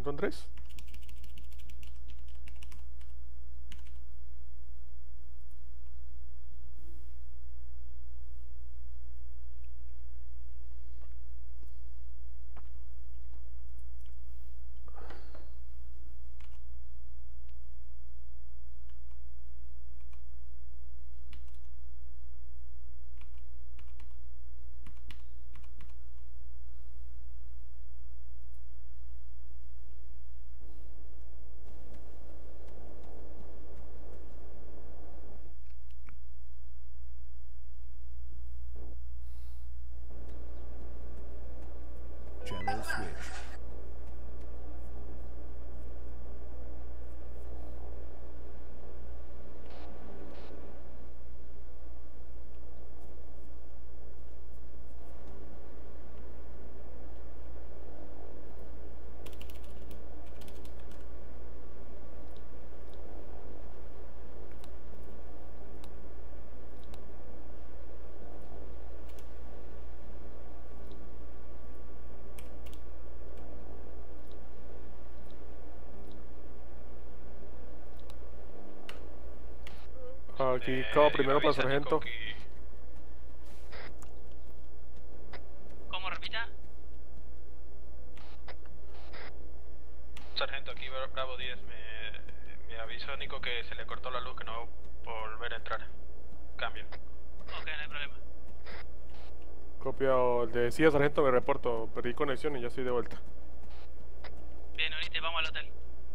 Sargento Andrés. General switch. Aquí cabo primero para sargento. ¿Cómo repita? Sargento, aquí Bravo 10, me avisó Nico que se le cortó la luz, que no va a volver a entrar. Cambio. Ok, no hay problema. Copiado. Le decía sargento, me reporto. Perdí conexión y ya estoy de vuelta. Bien, unite, vamos al hotel.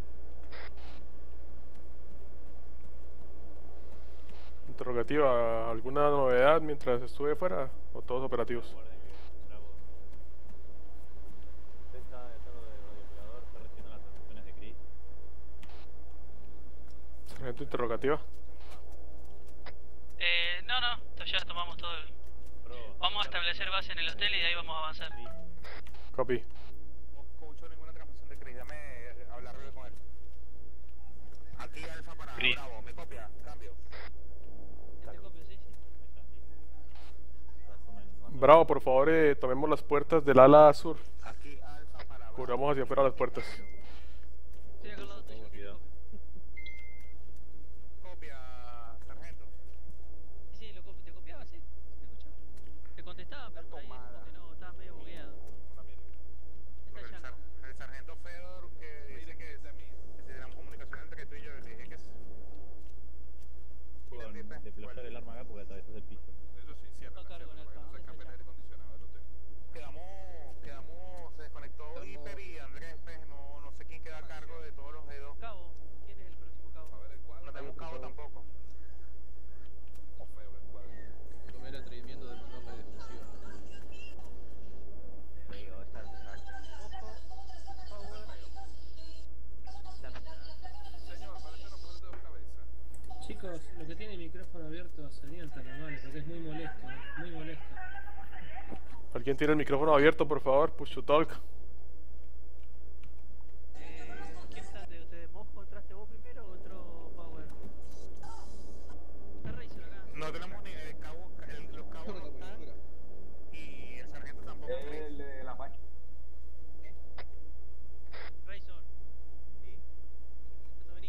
Interrogativa, ¿alguna novedad mientras estuve fuera o todos operativos? Usted está de todo de radiooperador, está recibiendo las transmisiones de Chris. Sargento, interrogativa. No, ya tomamos todo. Vamos a establecer base en el hotel y de ahí vamos a avanzar. Copy. No escucho ninguna transmisión de Chris, dame hablar con él. Aquí Alfa para Bravo, ¿me copia? Cambio. ¿Te copio, sí? Bravo, por favor, tomemos las puertas del ala sur. Aquí Alfa para Bravo. Cubramos hacia afuera las puertas. Estoy acá al lado tuyo. Copia, sargento. Sí, te copiaba, sí. Te escuchaba. Te contestaba, pero por ahí como que no, estaba medio bugueado. Está ya. El sargento Fedor que dice que si tenemos comunicación entre tú y yo, le dije que sí. Puedo desployar el arma acá porque atravesás el piso. Eso sí, cierto. No cargo en el No se escape el aire acondicionado del hotel. Se desconectó Hiper y Andrés, pues, no sé quién queda a cargo de todos los dedos. Cabo, ¿quién es el próximo cabo? A ver el cuadro. No tenemos cabo tampoco. Feo el cuadro. Tomé el atrevimiento de mandarle defensiva. Le digo, esta es Ojo, power. Señor, parece no poner dos cabezas. Chicos, lo que tiene el micrófono abierto serían tan amables porque es muy molesto, muy molesto. ¿Alguien tiene el micrófono abierto, por favor? Push to talk. ¿Quién está de ustedes? ¿Mosco entraste vos primero o entró Power? Está Razor acá. No tenemos ni el cabo, los cabos no están y el sargento tampoco. El de la página. Razor. Sí. ¿Cuándo vení?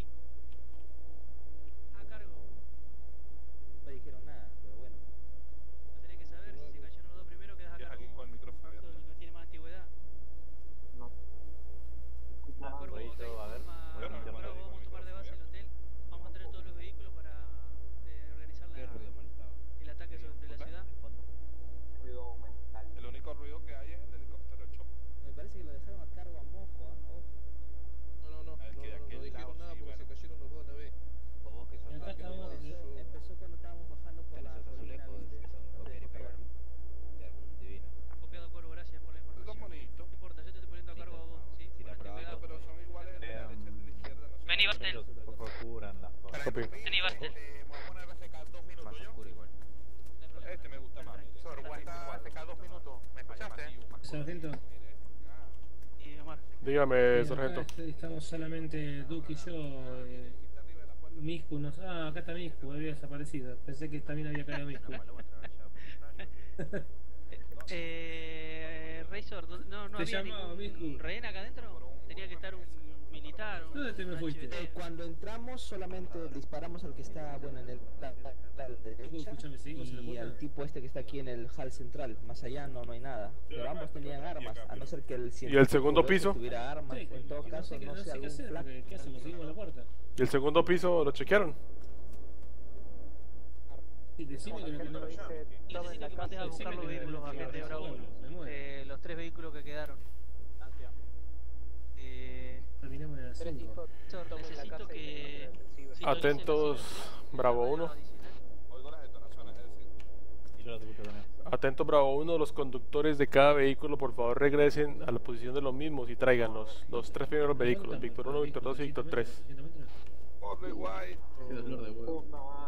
A cargo. No dijeron nada, pero bueno. No tenés que saber, si se cayeron los dos primero quedás a cargo. Aquí con el micrófono abierto. Todo el que tiene más antigüedad. No. Cuervo, Por eso, a ver, Bravo, vamos a tomar de base el hotel. Vamos a traer todos los vehículos para organizar el ataque sobre la ciudad. Ruido mental. El único ruido que hay es el helicóptero de choque. Me parece que lo dejaron a cargo a Mojo, ¿ah? No dijeron nada porque se cayeron los dos a la vez. O vos que sos Acá estamos, empezó cuando estábamos bajando por la colina, ¿viste? Antes de copiar aquí. Divino. Copiado Cuervo, gracias por la información. Son bonitos. No importa, yo te estoy poniendo a cargo a vos, ¿sí? Sí, Por la antigüedad. Pero son iguales el de la derecha y el de la izquierda. No sé. Vení, Bastel. Por favor, cubran las cosas. Copy. Vení, Bastel. Me voy a poner a secar 2 minutos Más yo. oscuro igual. No hay problema. Este me gusta más. Sor, aguanta a secar 2 minutos. ¿Me escuchaste? Sargento, Y Omar. Dígame, sargento. acá estamos solamente Duke y yo. Miscu nos... Ah, acá está Miscu, había desaparecido. Pensé que también había caído Miscu. Razor, no Te había llamaba, ningún Miscu. rehén acá adentro. tenía que estar un militar. ¿Dónde te me un fuiste? HVT. Cuando entramos solamente disparamos al que está, bueno, en el lateral derecha Escúchame, seguimos en la y puerta. al tipo este que está aquí en el hall central. Más allá no hay nada. Pero ambos tenían armas, a no ser que el ¿Y el segundo científico piso? tuviera armas. Sí, En todo que caso, no no sé sé, qué algún hacer, flaco. porque ¿qué hacemos? Seguimos en la puerta. ¿Y el segundo piso lo chequearon? Sí, decime que no Necesito que mandes a buscar los vehículos, agente Bravo. Me muero. Los 3 vehículos que quedaron. Terminamos de las 5. Necesito que... sintonicen Atentos, la Bravo señal 1. Oigo las detonaciones, es decir. Y yo lo escucho también. Atento Bravo 1, los conductores de cada vehículo por favor regresen a la posición de los mismos y tráiganlos. Los 3 primeros vehículos, Víctor 1, Víctor 2 y Víctor 3. Corre, guay. Qué dolor de huevo.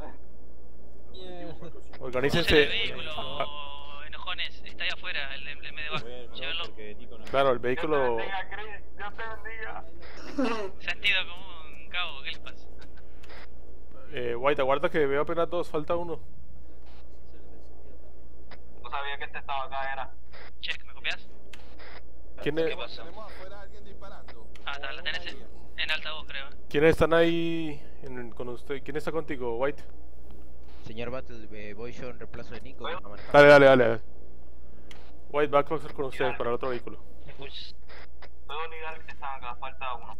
Organícense. El vehículo, enojones, está ahí afuera, el medevac. Llévenlo. Porque Nico no. Claro, el vehículo... Dios te bendiga. Sentido común, cabo, ¿qué les pasa? White, aguarda que veo apenas 2, falta 1. No sabía que este estaba acá, era. Check, ¿me copias? ¿Quiénes Tenemos afuera a alguien disparando. Ah, está, la tenés en altavoz, creo. están ahí con usted? ¿Quién está contigo, White? Señor Battle, voy yo en reemplazo de Nico. Que no maneja. Dale. White, va a pasar con ustedes para el otro vehículo. Escuchas. Puedo ligar que están acá, falta uno.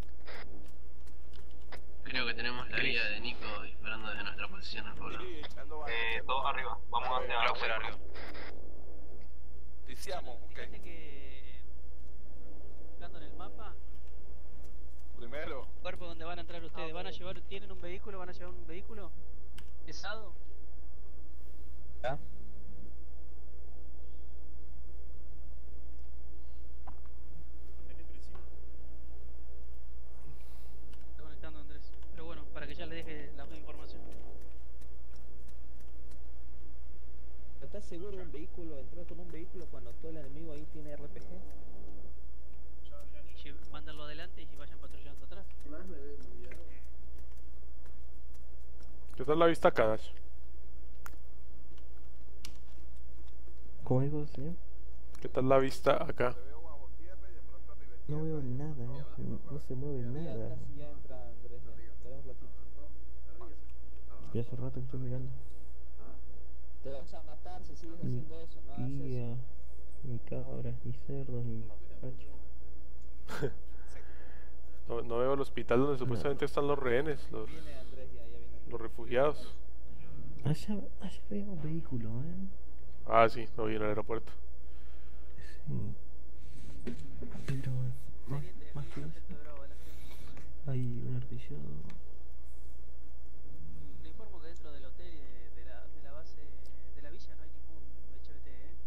Creo que tenemos la guía de Nico disparando desde nuestra posición al poblado. Todos arriba, vamos hacia arriba. Iniciamos, ok. Fíjate que... buscando en el mapa, Primero. cuerpo donde van a entrar ustedes, van a llevar, ¿tienen un vehículo? ¿Van a llevar un vehículo pesado? ¿Ya? Está conectando Andrés. Pero bueno, para que ya le deje la información. ¿Estás seguro de un vehículo, entrar con un vehículo cuando todo el enemigo ahí tiene RPG? Y mándenlo adelante y vayan patrullando atrás. ¿Qué tal la vista acá, Dash? ¿Cómo digo, señor? ¿Qué tal la vista acá? Te veo bajo tierra y de pronto arriba. No veo nada, no se mueve nada. Casi ya entra Andrés, ya. Espera un ratito. Ya hace rato que estoy mirando. Te vas a matar si sigues haciendo eso, no haces Guía, ni cabras, ni cerdos, ni macho. No veo el hospital donde supuestamente están los rehenes, Viene Andrés, ya viene Andrés. los refugiados. Allá veo un vehículo, Ah, sí, lo vi en el aeropuerto. Sí. Pero más que eso, hay un artillado. Le informo que dentro del hotel y de la base de la villa no hay ningún HVT,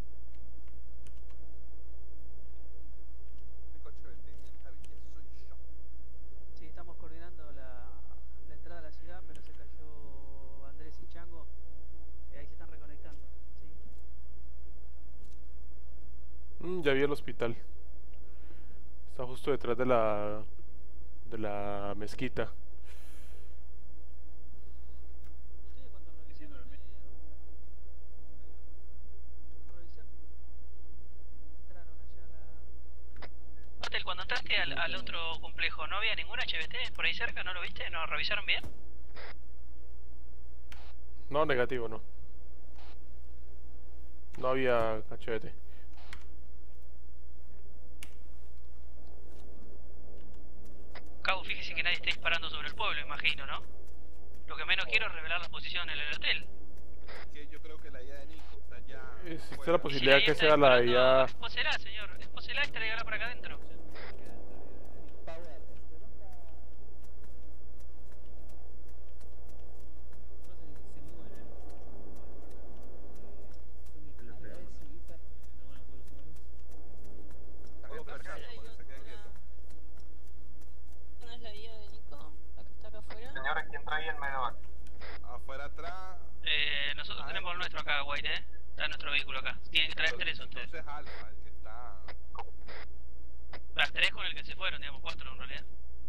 Mi coche de esta villa soy yo. Sí, estamos coordinando la entrada a la ciudad, pero se cayó Andrés y Chango. Ahí se están reconectando, sí. Ya vi el hospital. Está justo detrás de la mezquita. ¿Ustedes cuando revisaron entraron allá a la... Hotel, cuando entraste al otro complejo, ¿no había ningún HVT por ahí cerca? ¿No lo viste? ¿No revisaron bien? No, negativo, no. No había HVT. Cabo, fíjese que nadie está disparando sobre el pueblo, imagino, ¿no? Lo que menos quiero es revelar la posición en el hotel. Que yo creo que la idea de Nico está ya. Existe fuera. la posibilidad que sea la de ya... Espósela, señor. Espósela y tráigala para acá adentro. Power, Están embarcados, por eso se quedan quietos. ¿No es la guía de Nico? ¿La que está acá afuera? Señores, ¿quién trae el medevac? Afuera atrás. Nosotros tenemos el nuestro acá, White, Está nuestro vehículo acá. Tienen que traer 3 ustedes. Entonces Alfa, el que está. Las 3 con el que se fueron, digamos 4 en realidad.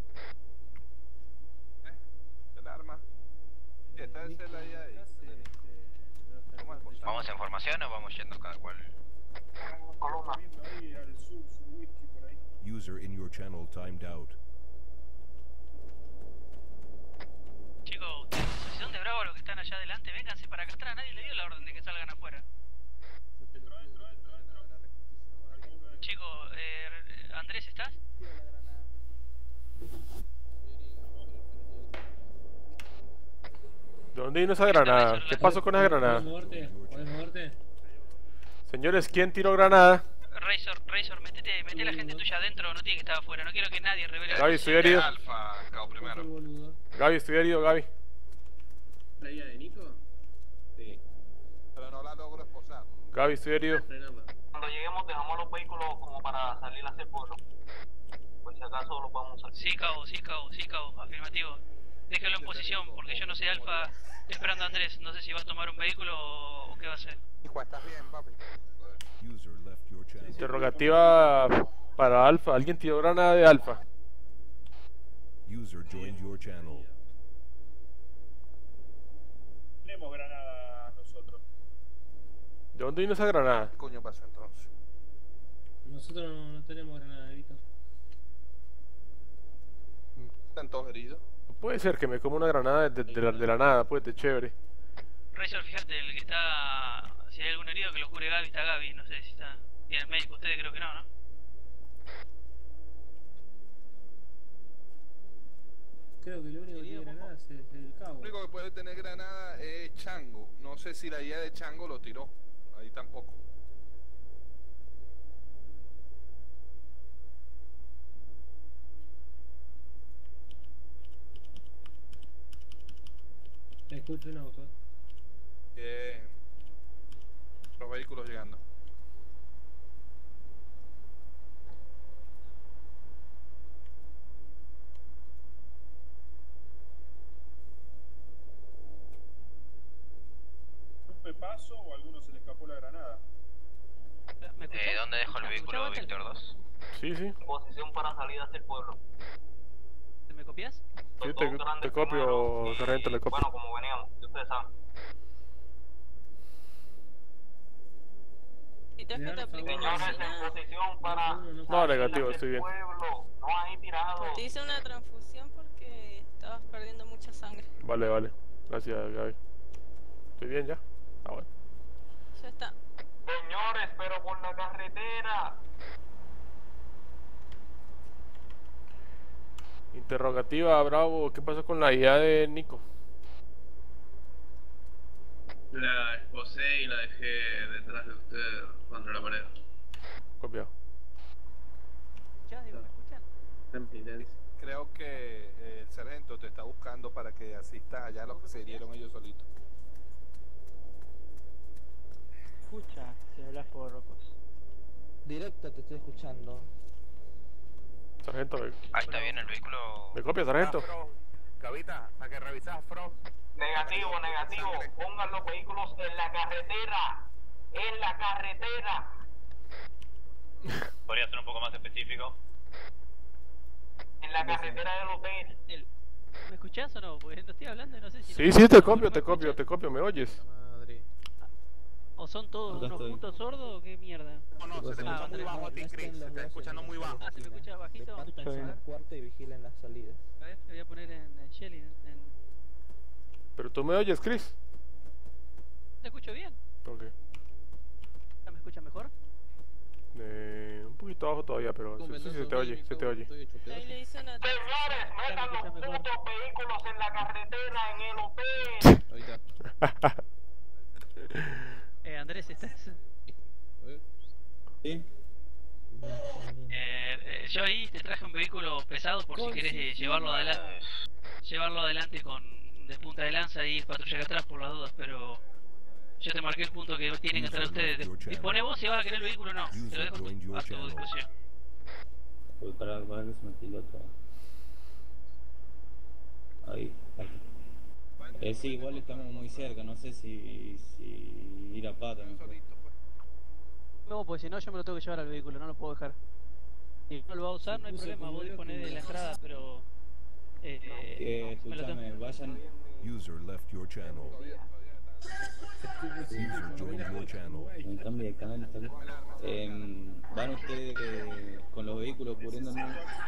El arma. Esta es la idea de ahí. ¿Cómo es? ¿Vamos en formación o vamos yendo cada cual? Columna. User in your channel timed out. Chicos, ustedes, asociación de Bravo, los que están allá adelante, vénganse para acá atrás. Nadie le dio la orden de que salgan afuera. Chicos, Andrés, ¿estás? ¿De dónde vino esa granada? ¿Qué pasó con esa granada? ¿Puedes moverte? Señores, ¿quién tiró granada? Razor, metete a la gente tuya adentro, no tiene que estar afuera. No quiero que nadie revele. Gaby, estoy herido. Alfa, cabo primero. Gaby, estoy herido, Gaby. ¿La idea de Nico? Sí. Pero no la logro esposar. Gaby, estoy herido. Cuando lleguemos dejamos los vehículos como para salir hacia el pueblo. Por si acaso lo podemos usar. Sí, cabo, afirmativo. Déjalo en posición, porque yo no sé, Alfa, estoy esperando a Andrés. No sé si va a tomar un vehículo o qué va a hacer. Hijo, estás bien, papi. Interrogativa para Alfa. ¿Alguien tiró granada de Alfa? User joined your channel. Tenemos granada nosotros. ¿De dónde vino esa granada? ¿Qué coño pasó entonces? Nosotros no tenemos granada, Vito. ¿Están todos heridos? No puede ser que me coma una granada de la nada, pues, de chévere. Razor, fíjate, el que está... Si hay algún herido que lo cure Gaby, está Gaby. No sé si está... ¿Y el médico? Ustedes creo que no, ¿no? Creo que lo único que tiene granada es el cabo. Lo único que puede tener granada es Chango. No sé si la idea de Chango lo tiró. Ahí tampoco. Escucho un auto. Los vehículos llegando. ¿Me paso o a alguno se le escapó la granada? ¿Dónde dejó el vehículo, Víctor 2? Sí. Posición para salir hacia el pueblo. ¿Me copias? Sí, te copio, sargento, le copio. Bueno, como veníamos, si ustedes saben. Señores, en posición para... No, negativo, estoy bien. Pueblo, no hay tirado. Te hice una transfusión porque estabas perdiendo mucha sangre. Vale. Gracias, Gaby. ¿Estoy bien ya? Ah, bueno. Ya está. Señores, pero por la carretera. Interrogativa, Bravo. ¿Qué pasó con la idea de Nico? La esposé y la dejé detrás de usted contra la pared. Copiado. ¿Me escuchan? Creo que el sargento te está buscando para que asistas allá a los que se hirieron ellos solitos. Escucha, si hablas por Rocos. Directo te estoy escuchando. Sargento, Ahí está bien el vehículo. ¿Me copia, sargento? Gavita, a que revisas, Fro. Negativo. Pongan los vehículos en la carretera. En la carretera. ¿Podría ser un poco más específico? En la carretera del hotel. ¿Me escuchás o no? Porque no estoy hablando, no sé si... Sí, te copio, ¿me oyes? ¿O son todos unos putos sordos o qué mierda? No, se te escucha muy bajo a ti, Chris. Se está escuchando muy bajo. ¿Se me escucha bajito? Están en la cuarta y vigilan las salidas. A ver, le voy a poner en Shelly. ¿Pero tú me oyes, Chris? ¿Te escucho bien? Ok. ¿Me escucha mejor? Un poquito bajo todavía, pero sí se te oye, Ahí le hice una Señores, metan los putos vehículos en la carretera, en el hotel. Andrés, ¿estás? Sí. Yo ahí te traje un vehículo pesado por si querés llevarlo adelante con de punta de lanza y patrulla atrás por las dudas, pero yo te marqué el punto que tienen que entrar ustedes. Dispone vos si vas a querer el vehículo o no, te lo dejo a tu discusión. Para que se me pilota. Ahí. Sí, igual estamos muy cerca, no sé si ir a pata mejor. No, pues si no yo me lo tengo que llevar al vehículo, no lo puedo dejar. Si no lo va a usar no hay problema, vos disponés de la entrada, pero... escúchame, vayan... User left your channel. User joined your channel. En cambio de canal está bien. Van ustedes con los vehículos cubriéndonos.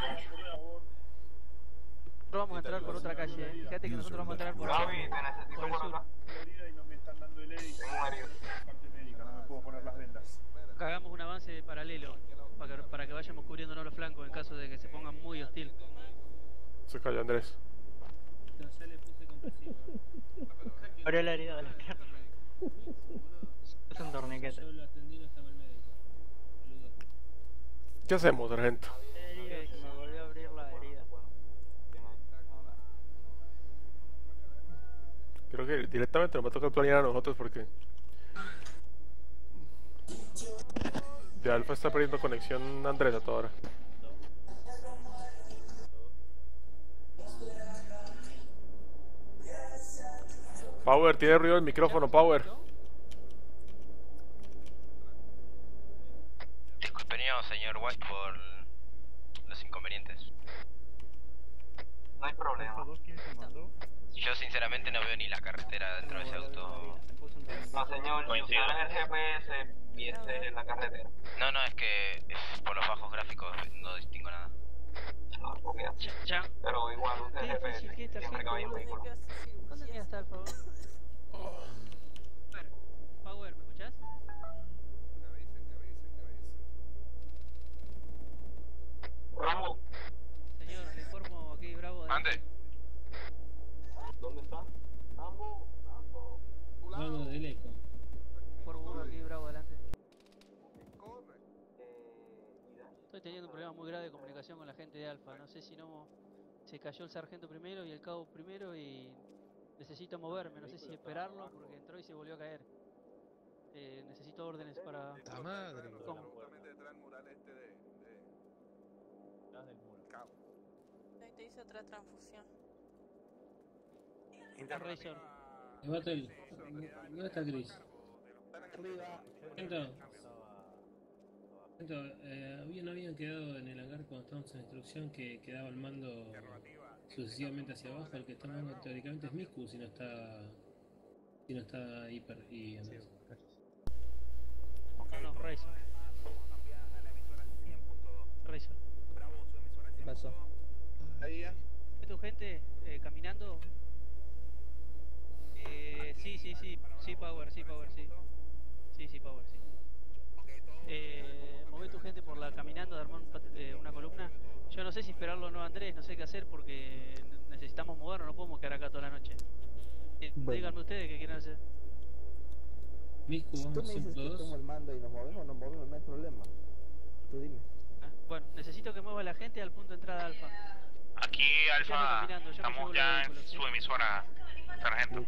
Nosotros vamos a entrar por otra calle, Fíjate que nosotros vamos a entrar por Gaby, te necesito por acá. Y no me están dando el EI. Tengo un herido. Parte médica, no me puedo poner las vendas. Hagamos un avance paralelo para que vayamos cubriéndonos los flancos en caso de que se pongan muy hostil. Se cayó Andrés. No, ya le puse compresivo. Abrió la herida de la pierna. Es un torniquete. Yo lo atendí, no estaba el médico. Boludo. ¿Qué hacemos, sargento? Que me volvió a abrir la herida. Creo que directamente nos va a tocar planear a nosotros porque de Alfa está perdiendo conexión Andrés a toda hora. Power, tiene ruido el micrófono, Power. Disculpeníamos, señor White, por los inconvenientes. No hay problema. Yo sinceramente no veo ni la carretera dentro de ese auto. No, señor, si usara el GPS, viese la carretera. No, es que por los bajos gráficos no distingo nada. No, porque pero igual usted el GPS, siempre que vaya en vehículo. ¿Dónde tiene que estar, por favor? Power, ¿me escuchás? Rambo. Señor, le informo aquí, Bravo. Ande. ¿Dónde está? Rambo. Vamos del eco. Informo uno aquí, Bravo, adelante. Estoy teniendo un problema muy grave de comunicación con la gente de Alfa. No sé si no se cayó el sargento primero y el cabo primero y necesito moverme. No sé si esperarlo porque entró y se volvió a caer. Necesito órdenes para... ¡La madre! ¿Cómo? Ahí te hice otra transfusión. Razor. Battle, ¿dónde está Chris? No habían quedado en el hangar cuando estábamos en instrucción que quedaba el mando sucesivamente hacia abajo. El que está mandando teóricamente es Miku, si no está Hiper y Andrés. No, Razor. Razor. ¿Qué pasó? ¿Es tu gente caminando? Sí, Power, sí. Sí, Power, sí. Mové tu gente por la caminando de armar una columna. Yo no sé si esperarlo o no, Andrés, no sé qué hacer porque necesitamos movernos, no podemos quedar acá toda la noche. Díganme ustedes qué quieren hacer. Miscu, Tú vamos me dices que 102. tomo el mando y nos movemos, no hay problema. Tú dime. Bueno, necesito que mueva la gente al punto de entrada Alfa. Aquí, Alfa, estamos ya en su emisora, sargento.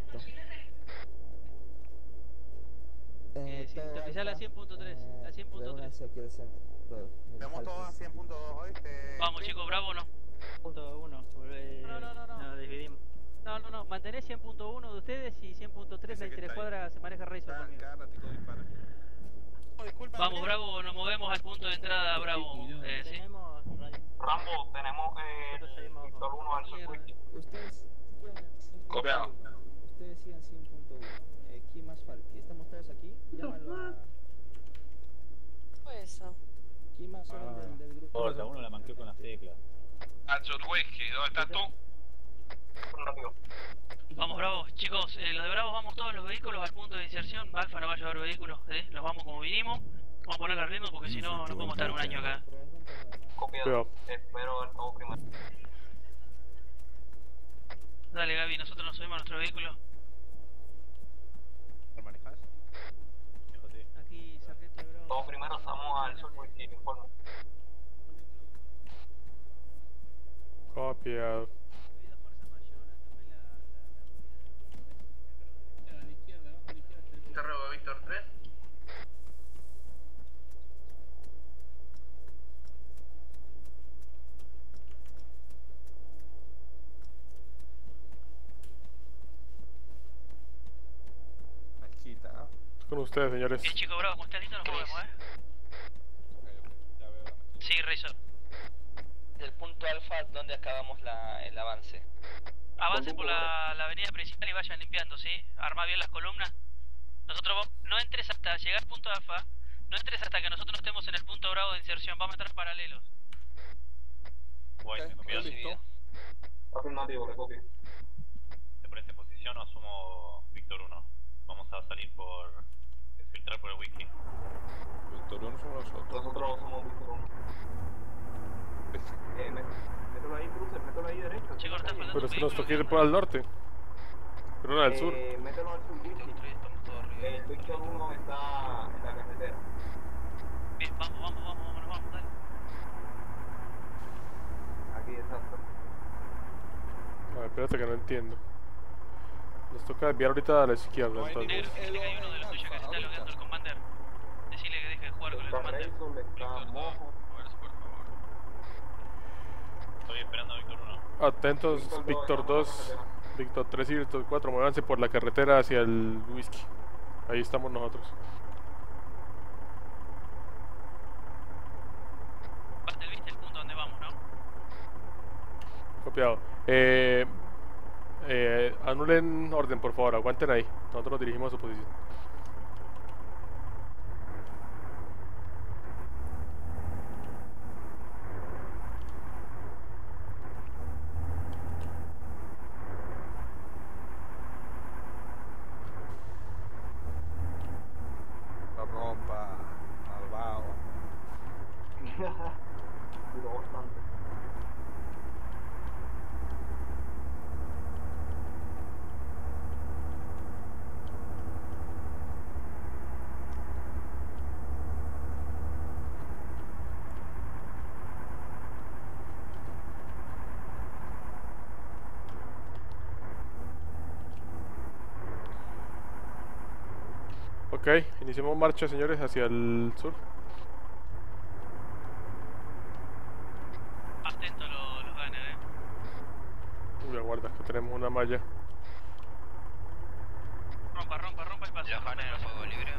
Sintonizar la 100.3, la 100.3. Estamos todos a 100.2 hoy. Vamos chicos, Bravo no. Punto 1, No. nos dividimos. No, mantenés 100.1 de ustedes y 100.3 la intercuadra se maneja Razor conmigo. Vamos, Bravo, nos movemos al punto de entrada, Bravo. ¿Sí? Rambo, tenemos Víctor 1 al circuito. Ustedes Copiado. Ustedes sigan 100.1. ¿Quién más falta? ¿Estamos todos aquí? Llámalo a... Fue eso. ¿Quién más son del grupo? Porta, uno la manqueó con las teclas. Whisky, ¿dónde estás tú? Vamos, Bravo. Chicos, los de Bravo vamos todos los vehículos al punto de inserción. Alfa no va a llevar vehículos, nos vamos como vinimos. Vamos a poner el ritmo porque si no, no podemos estar un año acá. Copiado. Espero el cabo primero. Dale, Gaby, nosotros nos subimos a nuestro vehículo. ¿Lo manejas? Aquí, sargento de Bravo. Todos primero estamos al sur, Whisky, informo. Copiado. Interrogo Víctor 3. Mezquita, ¿no? Con ustedes, señores. Bien, chicos, Bravo, cuando estén listos nos movemos, Ya veo la mezquita. Sí, Razor. Del punto alfa, ¿dónde acabamos el avance? Avancen por la avenida principal y vayan limpiando, ¿sí? Armá bien las columnas. Nosotros no entres hasta llegar al punto alfa. No entres hasta que nosotros no estemos en el punto bravo de inserción. Vamos a estar paralelos. Guay, listo. Afirmativo, recopio. ¿Te parece posición o asumo Víctor 1? Vamos a salir por... filtrar por el wiki. Víctor 1 somos nosotros. Nosotros somos Víctor 1. Mételo ahí, cruce, mételo ahí derecho. Chicos, está faltando. Pero es que nos toca ir por al norte. Pero no al sur. Mételo al sur, Víctor. El Víctor 1 está en la carretera. Bien, vamos, dale. Aquí, exacto. A ver, espérate que no entiendo. Nos toca desviar ahorita a la izquierda, entonces. Negro, fíjate que hay uno de los tuyos que se está logueando el commander. Decile que deje de jugar con el commander. Estoy esperando a Víctor 1. Atentos, Víctor 2, Víctor 3 y Víctor 4, muévanse por la carretera hacia el whisky. Ahí estamos nosotros. Bastel, viste el punto donde vamos, ¿no? Copiado. Anulen orden, por favor, aguanten ahí. Nosotros nos dirigimos a su posición. La rompa, malvado. Duró bastante. Ok, iniciamos marcha, señores, hacia el sur. Atento los gunners, Uy, aguarda, que tenemos una malla. Rompa el paso. Los gunners en fuego libre.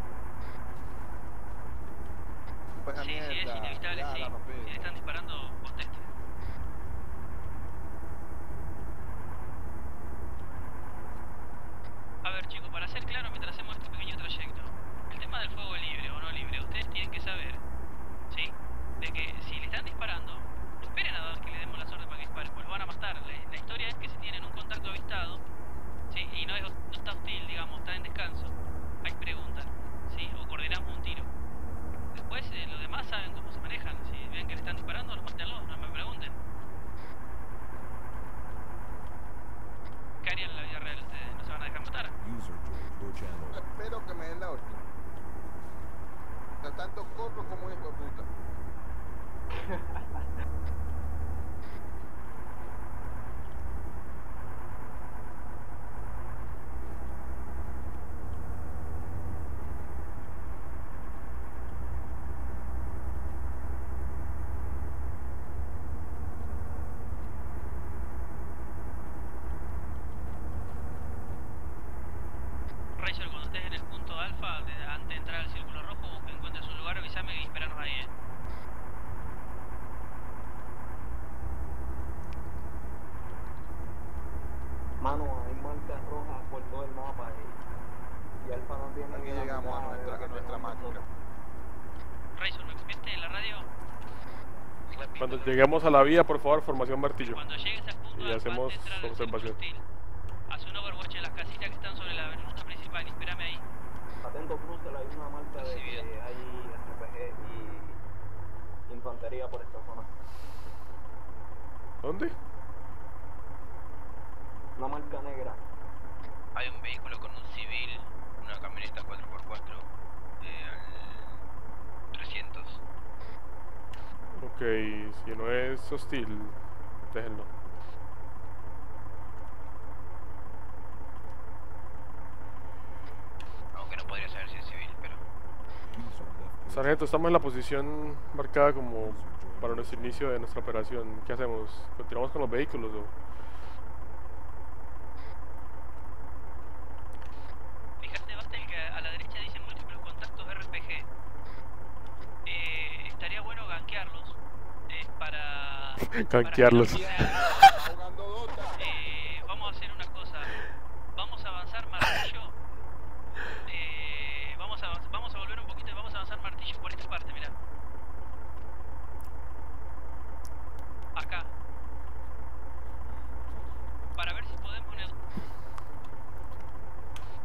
Sí, es inevitable, sí. Si le están disparando, conteste. A ver, chicos, para ser claro, mientras hacemos este pequeño trayecto, el tema del fuego libre o no libre, ustedes tienen que saber, ¿sí? De que si le están disparando, no esperen a que le demos las órdenes para que disparen, pues lo van a matar. La historia es que si tienen un contacto avistado, ¿sí? Y no está hostil, digamos, está en descanso, hay preguntas, ¿sí? O coordinamos un tiro. Después, los demás saben cómo se manejan. Si ven que le están disparando, los mátenlos, no me pregunten. ¿Qué harían en la vida real ustedes? ¿No se van a dejar matar? Espero que me den la orden. O sea, tanto corro como hijo de puta. Razor, cuando estés en el punto alfa, antes de entrar al círculo rojo, que encuentres un lugar, avísame y esperanos ahí, Mano, hay marcas rojas por todo el mapa y Alfa no tiene... Aquí llegamos a nuestra máquina. Razor, ¿me copiaste la radio? Cuando lleguemos a la vía, por favor, formación martillo. Cuando llegues al punto Y alfa, hacemos antes de entrar al observación. círculo hostil, haz un overwatch en las casitas que están sobre la ruta principal y espérame ahí. Atento, crucero, hay una marca de que hay RPG y infantería por esta zona. ¿Dónde? Una marca negra. Hay un vehículo con un civil, una camioneta 4x4 al 300. Ok, si no es hostil, déjenlo. Aunque no podría saber si es civil, pero... Sargento, estamos en la posición marcada como para nuestro inicio de nuestra operación. ¿Qué hacemos? ¿Continuamos con los vehículos o...? Fíjate, Bastel, que a la derecha dicen múltiples contactos RPG. Estaría bueno gankearlos para... Gankearlos. para que no sea-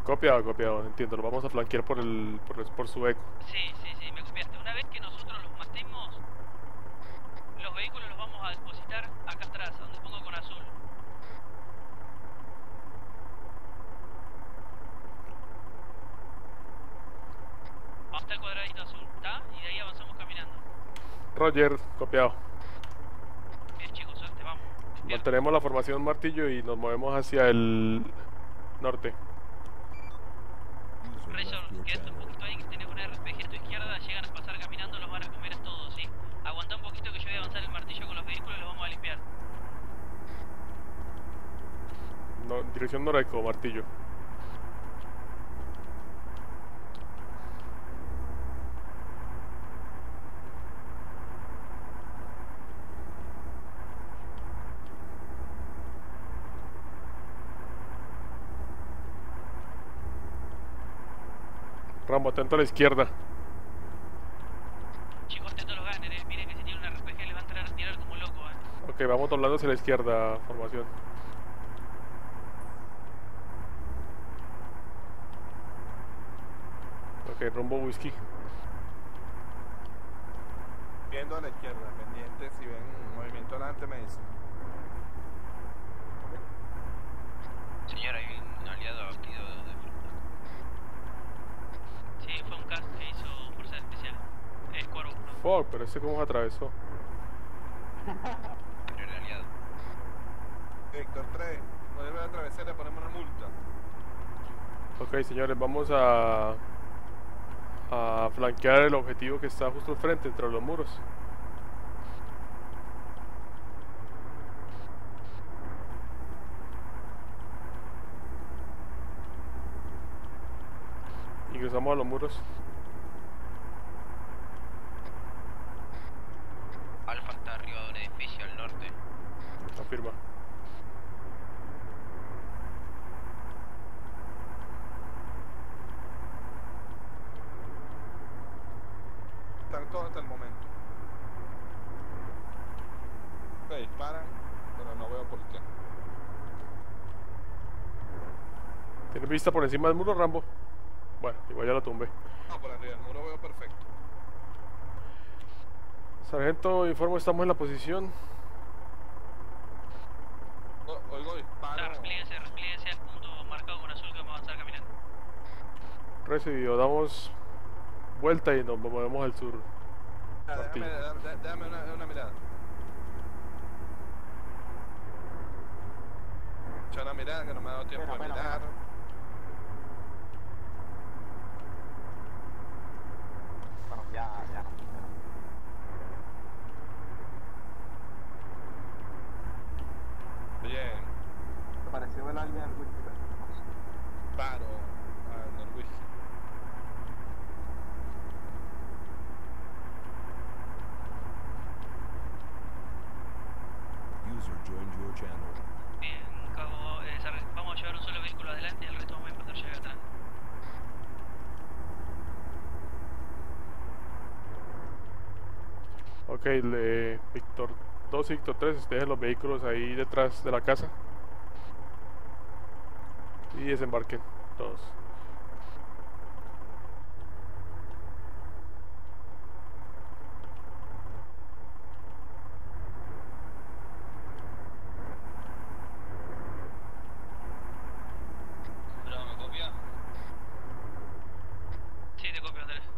Copiado, copiado, entiendo. Lo vamos a flanquear por su eco. Sí, me copiaste. Una vez que nosotros los matemos, los vehículos los vamos a depositar acá atrás, donde pongo con azul. Hasta el cuadradito azul, ¿está? Y de ahí avanzamos caminando. Roger, copiado. Bien chicos, suerte, vamos. Mantenemos la formación martillo y nos movemos hacia el norte. Razor, quédate un poquito ahí que tenés una RPG a tu izquierda, llegan a pasar caminando, los van a comer a todos, ¿sí? Aguanta un poquito que yo voy a avanzar el martillo con los vehículos y los vamos a limpiar. No, dirección noreco, martillo. Rambo, atento a la izquierda. Chicos, atento a los gunners, miren que si tiene una RPG les va a entrar a tirar como loco, Ok, vamos doblando hacia la izquierda, formación. Ok, rumbo whisky. Viendo a la izquierda, pendiente, si ven un movimiento adelante me dicen. Señor, hay un aliado abatido de fruta. Sí, fue un cast que hizo Fuerza Especial. Es Cuervo. Fuck, pero ese cómo se atravesó. Pero el aliado. Víctor 3, vuelve a atravesar y le ponemos una multa. Ok, señores, vamos a flanquear el objetivo que está justo al frente, entre los muros. Ingresamos a los muros. Alfa está arriba de un edificio al norte. Afirma. Están todos hasta el momento. Se disparan, pero no veo por qué. ¿Tienes vista por encima del muro, Rambo? Bueno, igual ya lo tumbé. No, por arriba del muro veo perfecto. Sargento, informo, estamos en la posición. Oigo disparo. Replíguense al punto marcado con azul que vamos a avanzar caminando. Recibido, damos vuelta y nos movemos al sur. Déjame una mirada. Echa una mirada que no me ha dado tiempo de mirar. Bueno, ya no. Oye, ¿Te pareció el alien del whisky? paro al Norwich. User joined your channel. Bien, cabo, vamos a llevar un solo vehículo adelante y el resto vamos a empezar a llegar atrás. Ok, Víctor 2 y Víctor 3, dejen los vehículos ahí detrás de la casa. Y desembarquen todos. ¿Pero me copia? Sí, te copio, Andrés.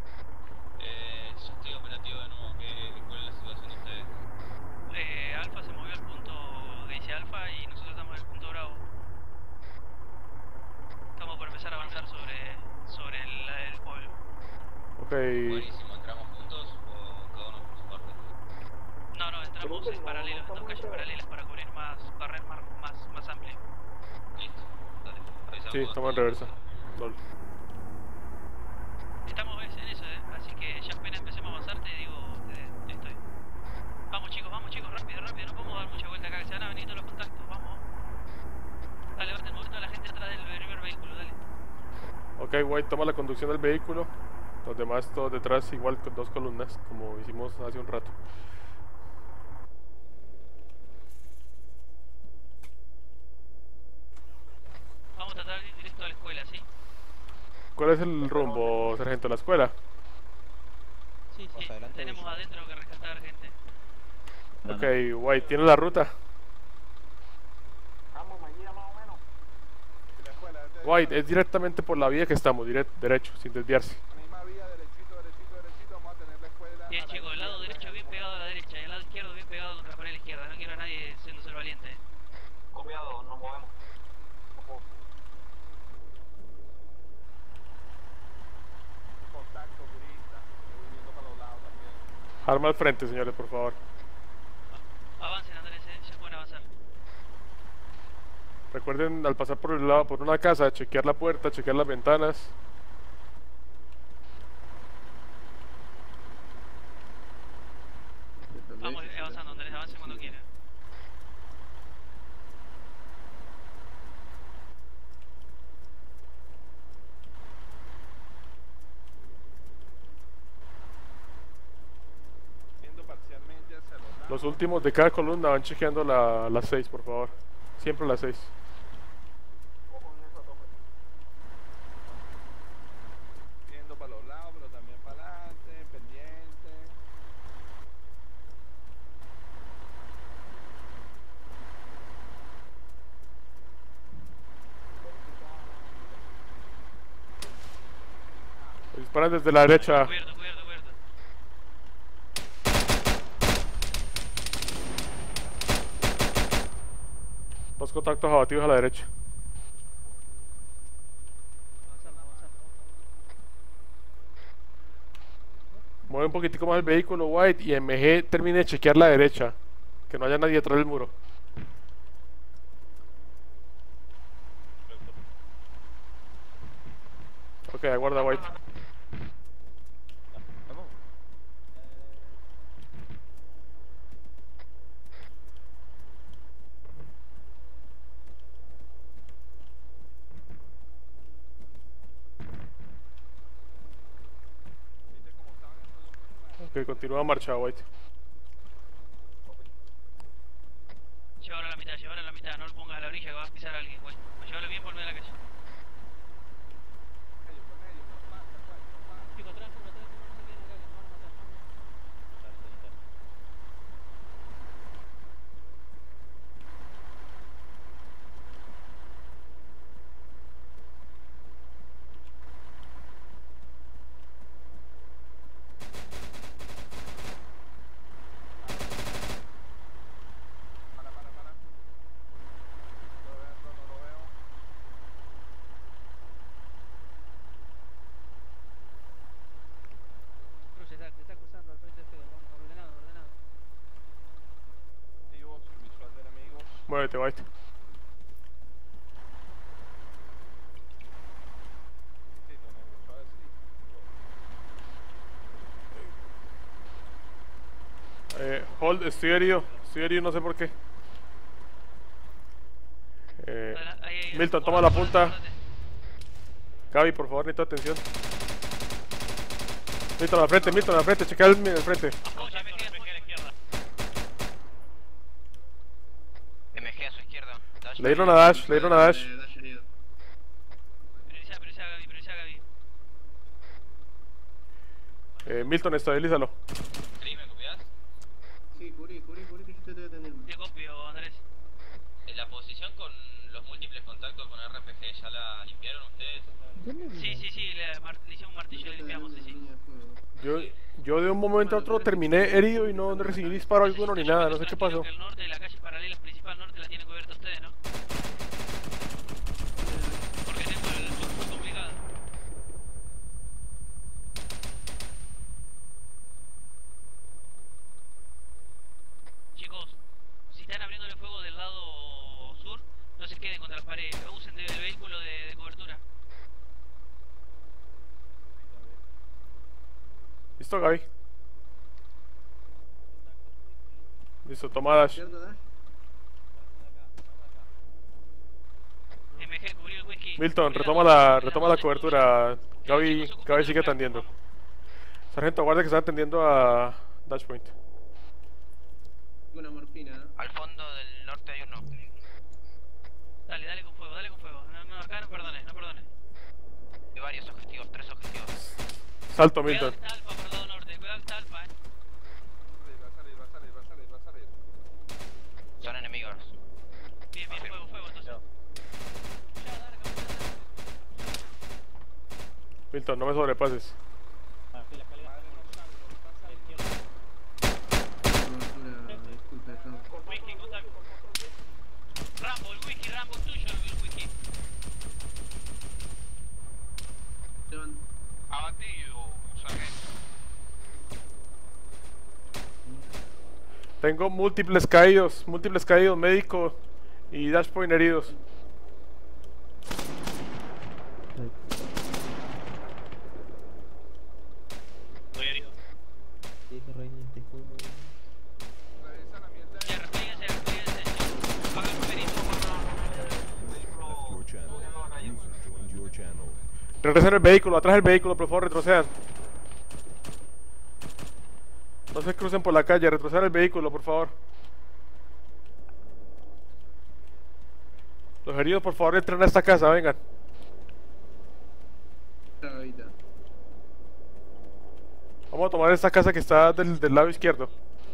Yo estoy operativo de nuevo. ¿Cuál es la situación de ustedes? Alfa se movió al punto que dice Alfa y nosotros estamos en el punto Bravo. Estamos por empezar a avanzar sobre el pueblo. Ok. Buenísimo, ¿entramos juntos o cada uno por su parte? No, entramos en paralelos, en dos calles paralelas para cubrir más amplio. Listo, dale. Avisamos Sí, estamos en reversa. LOL. Estamos en eso, así que ya apenas empecemos a avanzar te digo, estoy. Vamos chicos, rápido, no podemos dar mucha vuelta acá, que se van a venir todos los contactos, vamos. Dale, Bartel, movete a la gente atrás del primer vehículo, dale. Ok, White, toma la conducción del vehículo. Los demás todos detrás, igual con dos columnas, como hicimos hace un rato. Vamos tratar de ir directo a la escuela, ¿sí? ¿Cuál es el rumbo, sargento? ¿La escuela? Sí, sí, tenemos adentro que rescatar gente. Ok, White, ¿tiene la ruta? White, es directamente por la vía que estamos, derecho, sin desviarse. Bien, chicos, el lado derecho bien pegado a la derecha y el lado izquierdo bien pegado contra la pared izquierda. No quiero a nadie siendo ser valiente. Copiado, nos movemos. Arma al frente, señores, por favor. Avancen, Andrés, ya pueden avanzar. Recuerden, al pasar por el lado, por una casa, chequear la puerta, chequear las ventanas. Vamos avanzando, Andrés, avance cuando quiera. Los últimos de cada columna van chequeando las 6, por favor. Siempre las 6. Viendo para los lados, pero también para adelante, pendiente. Disparan desde la derecha. Cubierto, cubierto, cubierto. Dos contactos abatidos a la derecha. Mueve un poquitico más el vehículo, White, y MG termine de chequear la derecha. Que no haya nadie detrás del muro. Ok, aguarda, White. Ok, continúa marcha, White. Llévalo a la mitad, no lo pongas a la orilla que va a pisar a alguien, güey. Llévalo bien por medio de la calle. Chicos, atrás, no se queden acá, que nos van a matar. Cruce, te está cruzando al frente feo, vamos, ordenado, ordenado. Sin visual de enemigos. Muévete, White. Hold, estoy herido, no sé por qué. Milton, toma la punta. Gaby, por favor, necesito atención. Milton al frente, checa el frente. MG a su izquierda. Le dieron a Dash, Prioriza Gaby. Milton, estabilízalo. ¿Me copias? Sí, cubrí, que yo te estoy atendiendo. Te copio, Andrés. La posición con los múltiples contactos con RPG, ¿ya la limpiaron ustedes? Sí, le hicimos un martillo y le limpiamos, sí. Yo de un momento a otro terminé herido y no recibí disparo alguno ni nada, no sé qué pasó. El norte de la calle paralela principal norte la tiene cubierta ustedes, ¿no? Porque tengo el sur muy complicado. Chicos, si están abriéndole fuego del lado sur, no se queden contra las paredes, usen del vehículo de cobertura. Listo, Gaby. Listo, toma Dash. MG, cubrí el whisky. Milton, retoma la cobertura. Gaby sigue atendiendo. Sargento, guarda que está atendiendo a Dash Point. Una morfina. Al fondo del norte hay uno. Dale con fuego, acá, no perdones, no perdones. Hay varios objetivos, 3 objetivos. Salto, Milton. Cuidado que está Alfa por el lado norte, cuidado que está Alfa, Va a salir. Son enemigos. Bien, fuego, entonces. Milton, no me sobrepases. Wiki, contacto. Rambo, el wiki, Rambo es tuyo, el wiki. Abatido, sargento. Tengo múltiples caídos, médico y Dashpoint heridos. Estoy herido. Regresen el vehículo, atrás del vehículo, por favor, retrocedan. No se crucen por la calle, retrocedan el vehículo, por favor. Los heridos, por favor, entren a esta casa, vengan. Vamos a tomar esta casa que está del lado izquierdo.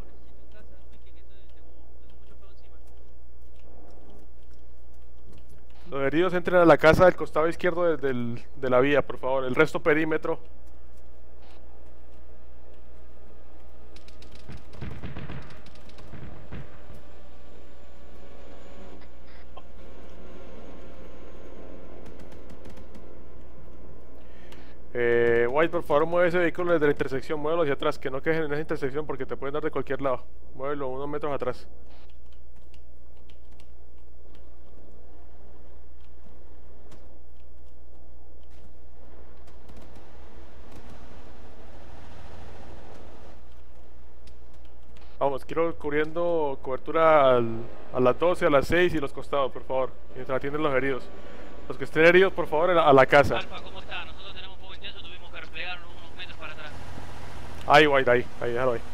Los heridos entren a la casa del costado izquierdo de la vía, por favor. El resto perímetro. White, por favor, mueve ese vehículo desde la intersección. Muévelo hacia atrás, que no quejen en esa intersección porque te pueden dar de cualquier lado. Muévelo unos metros atrás. Vamos, quiero cubriendo cobertura a las 12, a las 6 y los costados, por favor, mientras atienden los heridos. Los que estén heridos, por favor, a la casa. Alfa, ¿cómo está? Nosotros tenemos fuego intenso, tuvimos que replegar unos metros para atrás. Ahí, White, ahí, déjalo ahí.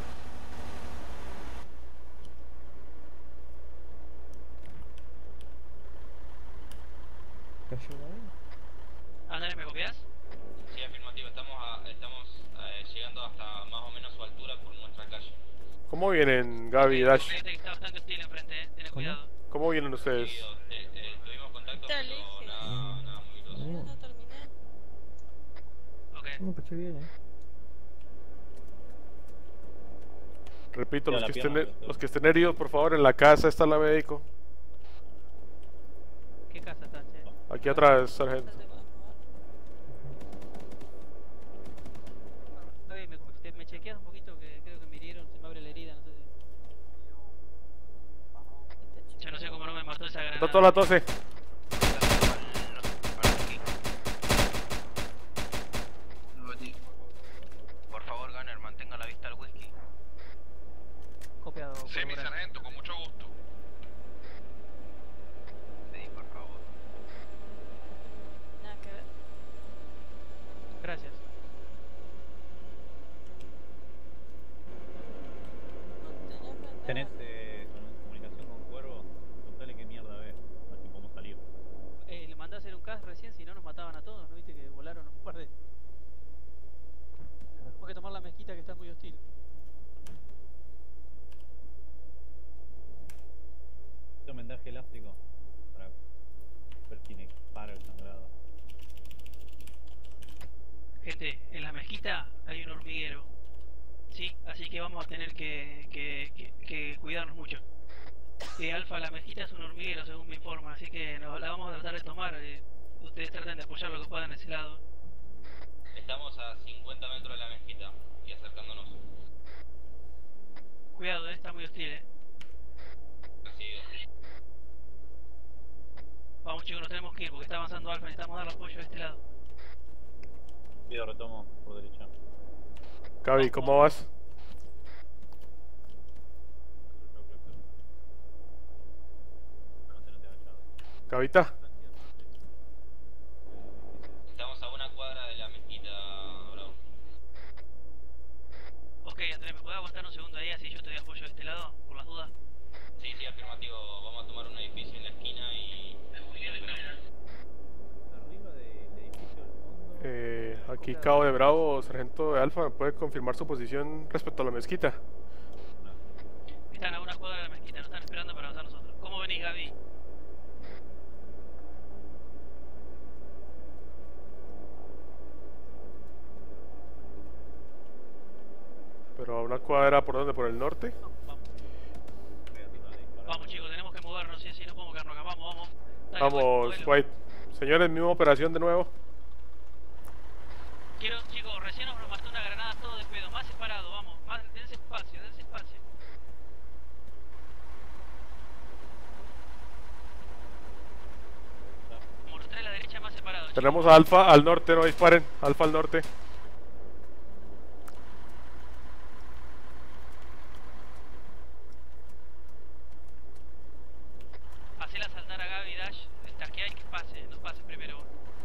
Andale, ¿me copias? Sí, afirmativo, estamos llegando hasta más o menos su altura por nuestra calle. ¿Cómo vienen, Gaby y Dash? Fíjate que está bastante hostil enfrente, ten cuidado. ¿Cómo vienen ustedes? Tuvimos contacto, pero nada muy grosso. No terminé. Ok. No, pues qué bien, Repito, los que estén heridos, por favor, en la casa está la médico. ¿Qué casa está, che? Aquí atrás, sargento. Oye, me chequeas un poquito que creo que me hirieron, se me abre la herida, no sé si... Yo no sé cómo no me mató esa granada. Doctor, la tose. Por favor, Gunner, mantenga la vista al whisky. Copiado. Sí, mi sargento, con mucho gusto. Sí, por favor. Nada que ver. Gracias. ¿Tenés comunicación con Cuervo? Contale qué mierda ves, a ver si podemos salir. Le mandé a hacer un cast recién, si no nos mataban a todos, ¿no viste que volaron un par de... Tenemos que tomar la mezquita que está muy hostil. Un vendaje elástico para ver si para el sangrado. Gente, en la mezquita hay un hormiguero. Sí, así que vamos a tener que cuidarnos mucho. Alfa, la mezquita es un hormiguero, según me informa, así que la vamos a tratar de tomar. Ustedes traten de apoyar lo que puedan a ese lado. Estamos a 50 metros de la mezquita y acercándonos. Cuidado, está muy hostil, Recibido. Vamos chicos, nos tenemos que ir porque está avanzando Alfa, necesitamos dar apoyo de este lado. Pido retomo por derecha. Gaby, ¿cómo vas? Gavita. Estamos a una cuadra de la mezquita, Bravo. Ok, Andrés, ¿me puedes aguantar un segundo ahí así yo te doy apoyo de este lado, por las dudas? Sí, afirmativo. Vamos a tomar un edificio en la esquina y... Aquí Cabo de Bravo, sargento de Alfa, ¿me puede confirmar su posición respecto a la mezquita? Están a una cuadra de la mezquita, nos están esperando para avanzar nosotros. ¿Cómo venís, Gaby? Pero a una cuadra, ¿por dónde? ¿Por el norte? Vamos, chicos, tenemos que movernos, sí, no podemos quedarnos acá. Vamos, vamos. Dale, Vamos, White. Señores, misma operación de nuevo. Quiero, chicos, recién nos mató una granada todo de pedo. Más separado, vamos. Más, dense espacio, dense espacio. Como los tres a la derecha más separados. Tenemos a Alfa al norte, no disparen. Alfa al norte. Hacela saltar a Gaby Dash. Taquea y que pase, no pase primero.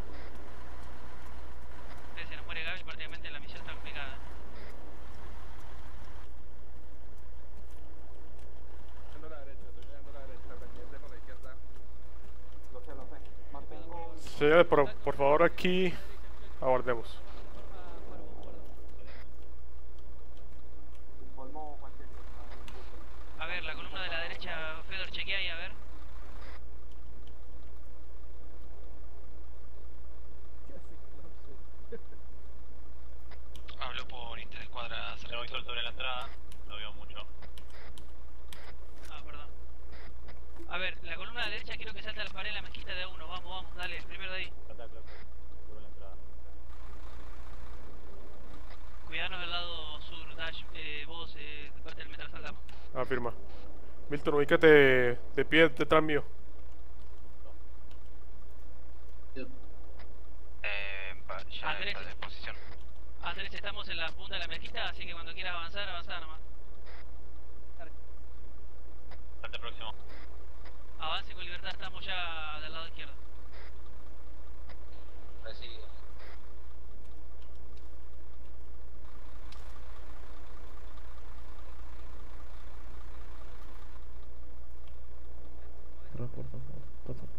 Se nos muere Gaby, prácticamente la misión está complicada. Estoy yendo a la derecha, pendiente por la izquierda. Lo sé. Mantengo... Señores, por favor, aquí abordemos. Informo cualquier cosa. A ver, la columna de la derecha, Fedor, chequea ahí, a ver. Hablo por interescuadra. Se lo hizo sobre la entrada, no veo mucho. Ah, perdón. A ver, la columna de la derecha quiero que salte a la pared de la mezquita de A1. Vamos, vamos, dale, primero de ahí. Seguro la entrada. Cuidanos del lado sur, Dash, vos, de parte del metro saltamos. Afirma. Milton, ubícate de pie detrás mío. Ya Andrés, está de posición. Andrés, estamos en la punta de la mezquita, así que cuando quieras avanzar, avanzar nomás. Salte próximo. Avance con libertad, estamos ya del lado izquierdo. Recibido. Por favor.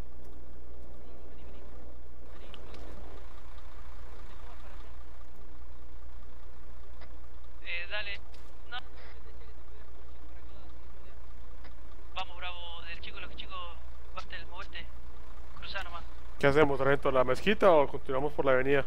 Dale. No. Vamos, Bravo, del chico, los que chicos, Bastel, moverte. Cruzá nomás. ¿Qué hacemos, sargento? ¿La mezquita o continuamos por la avenida?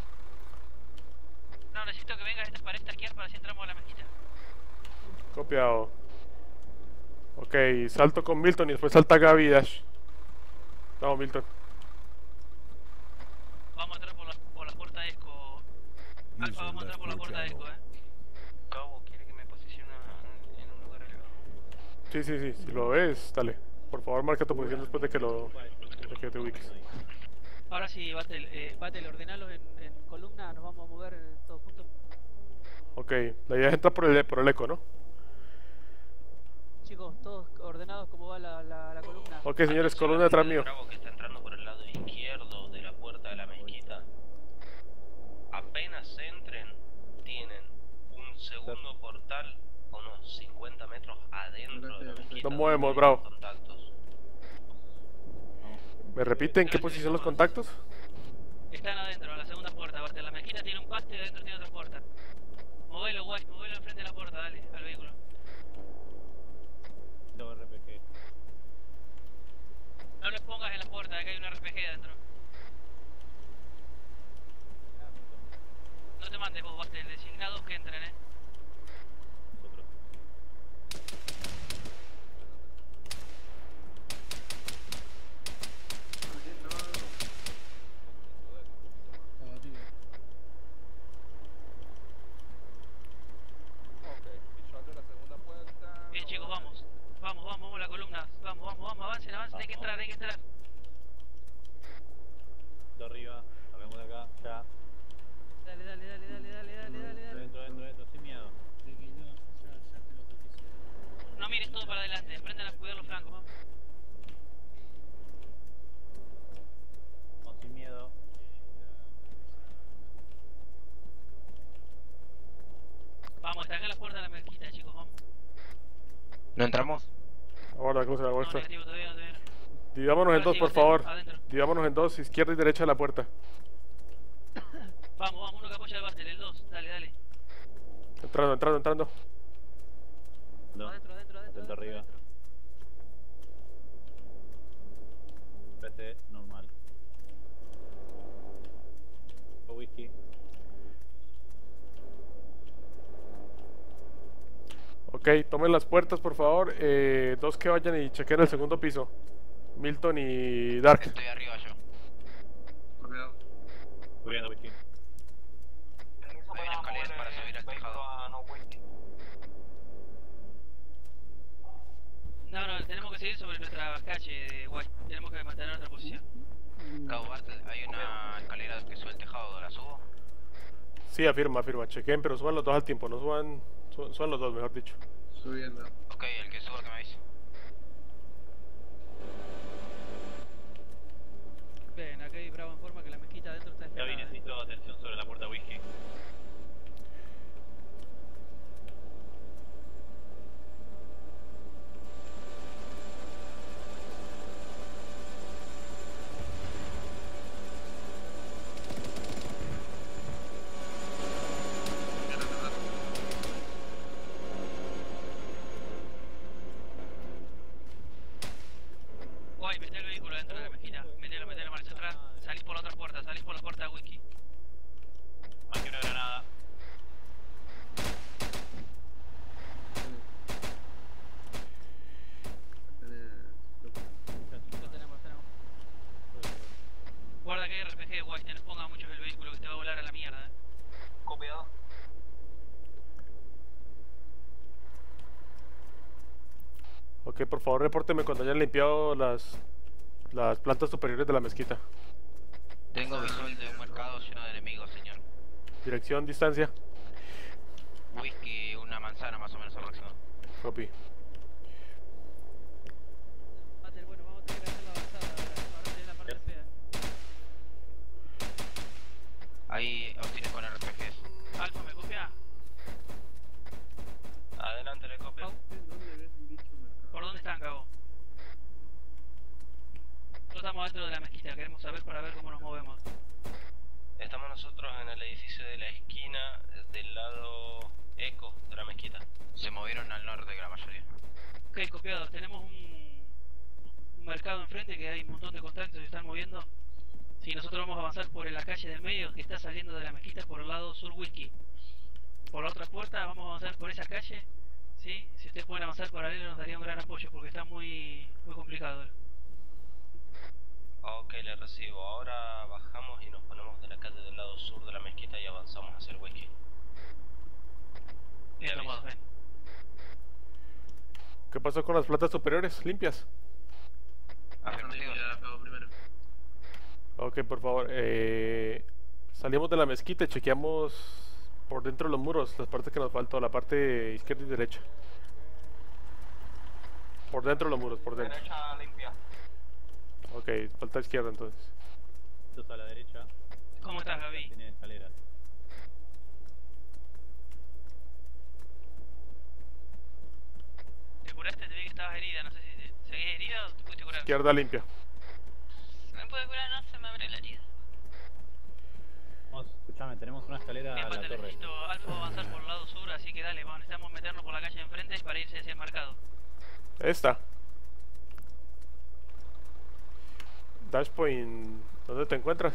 No, necesito que vengas esta pared taquear para así entramos a la mezquita. Copiado. Ok, salto con Milton y después salta Gaby Dash. Vamos, Milton. Vamos a entrar por la puerta Esco. Alfa, vamos a entrar por la puerta Esco, Cabo, ¿quiere que me posicione en un lugar elevado? Sí, si lo ves, dale. Por favor, marca tu posición después de que te ubiques. Ahora sí, Batel, ordenalos en columna, nos vamos a mover todos juntos. Ok, la idea es entrar por el eco, ¿no? Chicos, todos ordenados como va la columna. Ok, señores, columna detrás mío. Bravo que está entrando por el lado izquierdo de la puerta de la mezquita. Apenas entren, tienen un segundo portal a unos 50 metros adentro de la mezquita. Nos movemos, Bravo. Contactos. ¿Me repiten qué posición los contactos? Están adentro, a la segunda puerta, Bastel. La mezquita tiene un paste y adentro tiene otra puerta. Movelo, White, movelo enfrente de la puerta, dale, al vehículo. RPG. No les pongas en la puerta, acá hay una RPG adentro. No te mandes vos, Bastel, designados que entren, Visual de la segunda puerta. Bien, chicos, vamos. Vamos, la columna. Vamos, avancen, hay que entrar. De arriba, nos vemos de acá, ya. Dale. Dentro, sin miedo. No mires todo para adelante, aprendan a cuidar los flancos, vamos. No, sin miedo. Vamos, está acá la puerta de la mezquita, chicos, vamos. ¿No entramos? Ahora, ¿cómo se la No, muestra? negativo, todavía no. Dividámonos en dos, por favor. Adentro. Dividámonos en dos, izquierda y derecha de la puerta. Vamos, uno que apoya al Battle, el 2, dale. Entrando. No. Adentro arriba. Vete, normal. Whisky. Ok, tomen las puertas por favor. Dos que vayan y chequen el segundo piso. Milton y Dark. Estoy arriba yo. Cubriendo whisky. Hay una escalera para subir al tejado. No, tenemos que seguir sobre nuestra calle, guay. Tenemos que mantener nuestra posición. Cabo Bartel, hay una escalera que sube el tejado, ¿la subo? Sí, afirma. Chequen, pero suban los dos al tiempo. No suban los dos, mejor dicho. Subiendo. Ok, el que suba que me avise. Bien, acá hay Bravo informa que la mezquita adentro está Ya vi, despejada. necesito atención sobre la puerta whisky. Guay, mete el vehículo dentro de la mezquita. Metelo, marcha atrás. Salís por la otra puerta, salís por la puerta de whisky. Más que una granada. Lo tenemos. Guarda que hay RPG, guay, no ponga mucho el vehículo que te va a volar a la mierda. Copiado. Ok, por favor repórteme cuando hayan limpiado las plantas superiores de la mezquita. Tengo visual de un mercado lleno de enemigos, señor. Dirección, distancia. Whisky, una manzana más o menos aproximado. Copy. Battle, bueno, vamos a tener que hacer la avanzada ahora tiene la parte fea. Hay hostiles con RPGs. Alfa, ¿me copia? Adelante, le copio. ¿Por dónde están, Cabo? Nosotros estamos dentro de la mezquita, queremos saber para ver cómo nos movemos. Estamos nosotros en el edificio de la esquina del lado eco de la mezquita. Se movieron al norte la mayoría. Ok, copiado, tenemos un mercado enfrente que hay un montón de contactos que se están moviendo. Si nosotros vamos a avanzar por la calle del medio que está saliendo de la mezquita por el lado sur whisky. Por la otra puerta vamos a avanzar por esa calle. ¿Sí? Si ustedes pueden avanzar paralelo nos daría un gran apoyo porque está muy complicado. Ok, le recibo. Ahora bajamos y nos ponemos de la calle del lado sur de la mezquita y avanzamos hacia el whisky. Bien tomado, ven. ¿Qué pasó con las plantas superiores? ¿Limpias? Afirmativo. Ok, por favor. Salimos de la mezquita y chequeamos por dentro de los muros, las partes que nos faltó, la parte izquierda y derecha. Por dentro de los muros, por dentro. Derecha limpia. Ok, falta izquierda entonces. Esto a la derecha. ¿Cómo estás, Gaby? Tiene escaleras. ¿Te curaste? Te vi que estabas herida, no sé si seguís herida o te pudiste curar. Izquierda limpia. Me puede curar, no se me abre la herida. Vamos, escuchame, tenemos una escalera Bien, a la Pate, torre. necesito Alfa va a avanzar por el lado sur, así que dale, necesitamos meternos por la calle de enfrente para irse hacia el mercado. Esta. Dashpoint, ¿dónde te encuentras?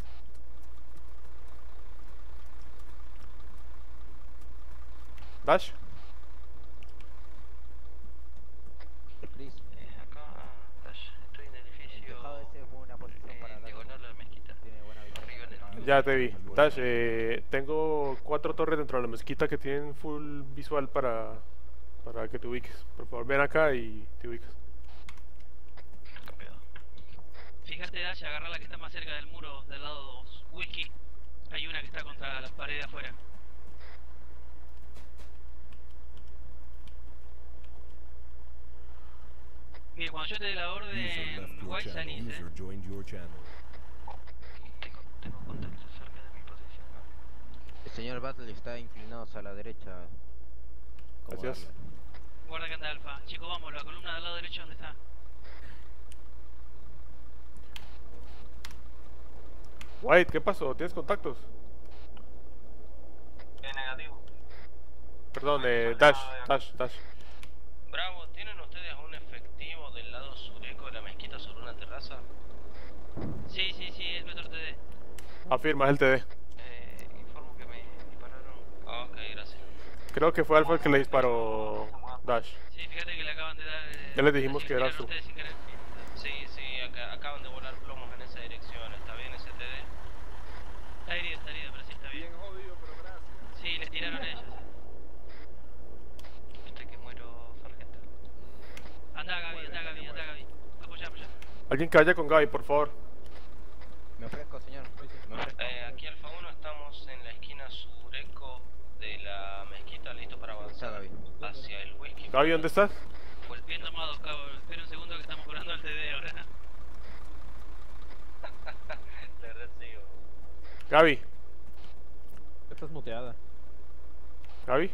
Dash. Chris, Acá, estoy en el edificio. el tejado ese es buena posición para dar. Diagonal a la mezquita. Tiene buena visión. Arriba en el... Ya te vi. Dash, tengo 4 torres dentro de la mezquita que tienen full visual para que te ubiques. Por favor, ven acá y te ubicas. Fíjate, Dash, agarra la que está más cerca del muro del lado whisky. Hay una que está contra la pared de afuera. Bien, cuando yo te dé la orden, guay, salís, User joined your channel. Tengo contacto cerca de mi posición. El señor Battle está inclinado a la derecha. Gracias. Guarda que anda Alfa. Chicos, vamos, la columna del lado derecho, ¿dónde está? White, ¿qué pasó? ¿Tienes contactos? Perdón, Dash. Bravo, ¿tienen ustedes un efectivo del lado sureco de la mezquita sobre una terraza? Sí, es nuestro TD. Afirma, es el TD. Informo que me dispararon. Ok, gracias. Creo que fue Alfa el que le disparó Dash. Sí, fíjate que le acaban de dar... Ya les dijimos que era su. Sí, acaban de volar plomos en esa dirección. ¿Está bien ese TD? Está herido, pero sí está bien. Bien jodido, pero gracias. Sí, le tiraron a ellos. Hasta que muero, sargento. Anda Gaby. Apoya. Alguien que vaya con Gaby, por favor. Me ofrezco, señor. Aquí Alfa 1 estamos en la esquina sureco de la mezquita, listo para avanzar hacia el whisky. Gaby, ¿dónde estás? Bien tomado, cabo. Espera un segundo que estamos curando el TD ahora. Le recibo. Gaby. Estás muteada. Gaby.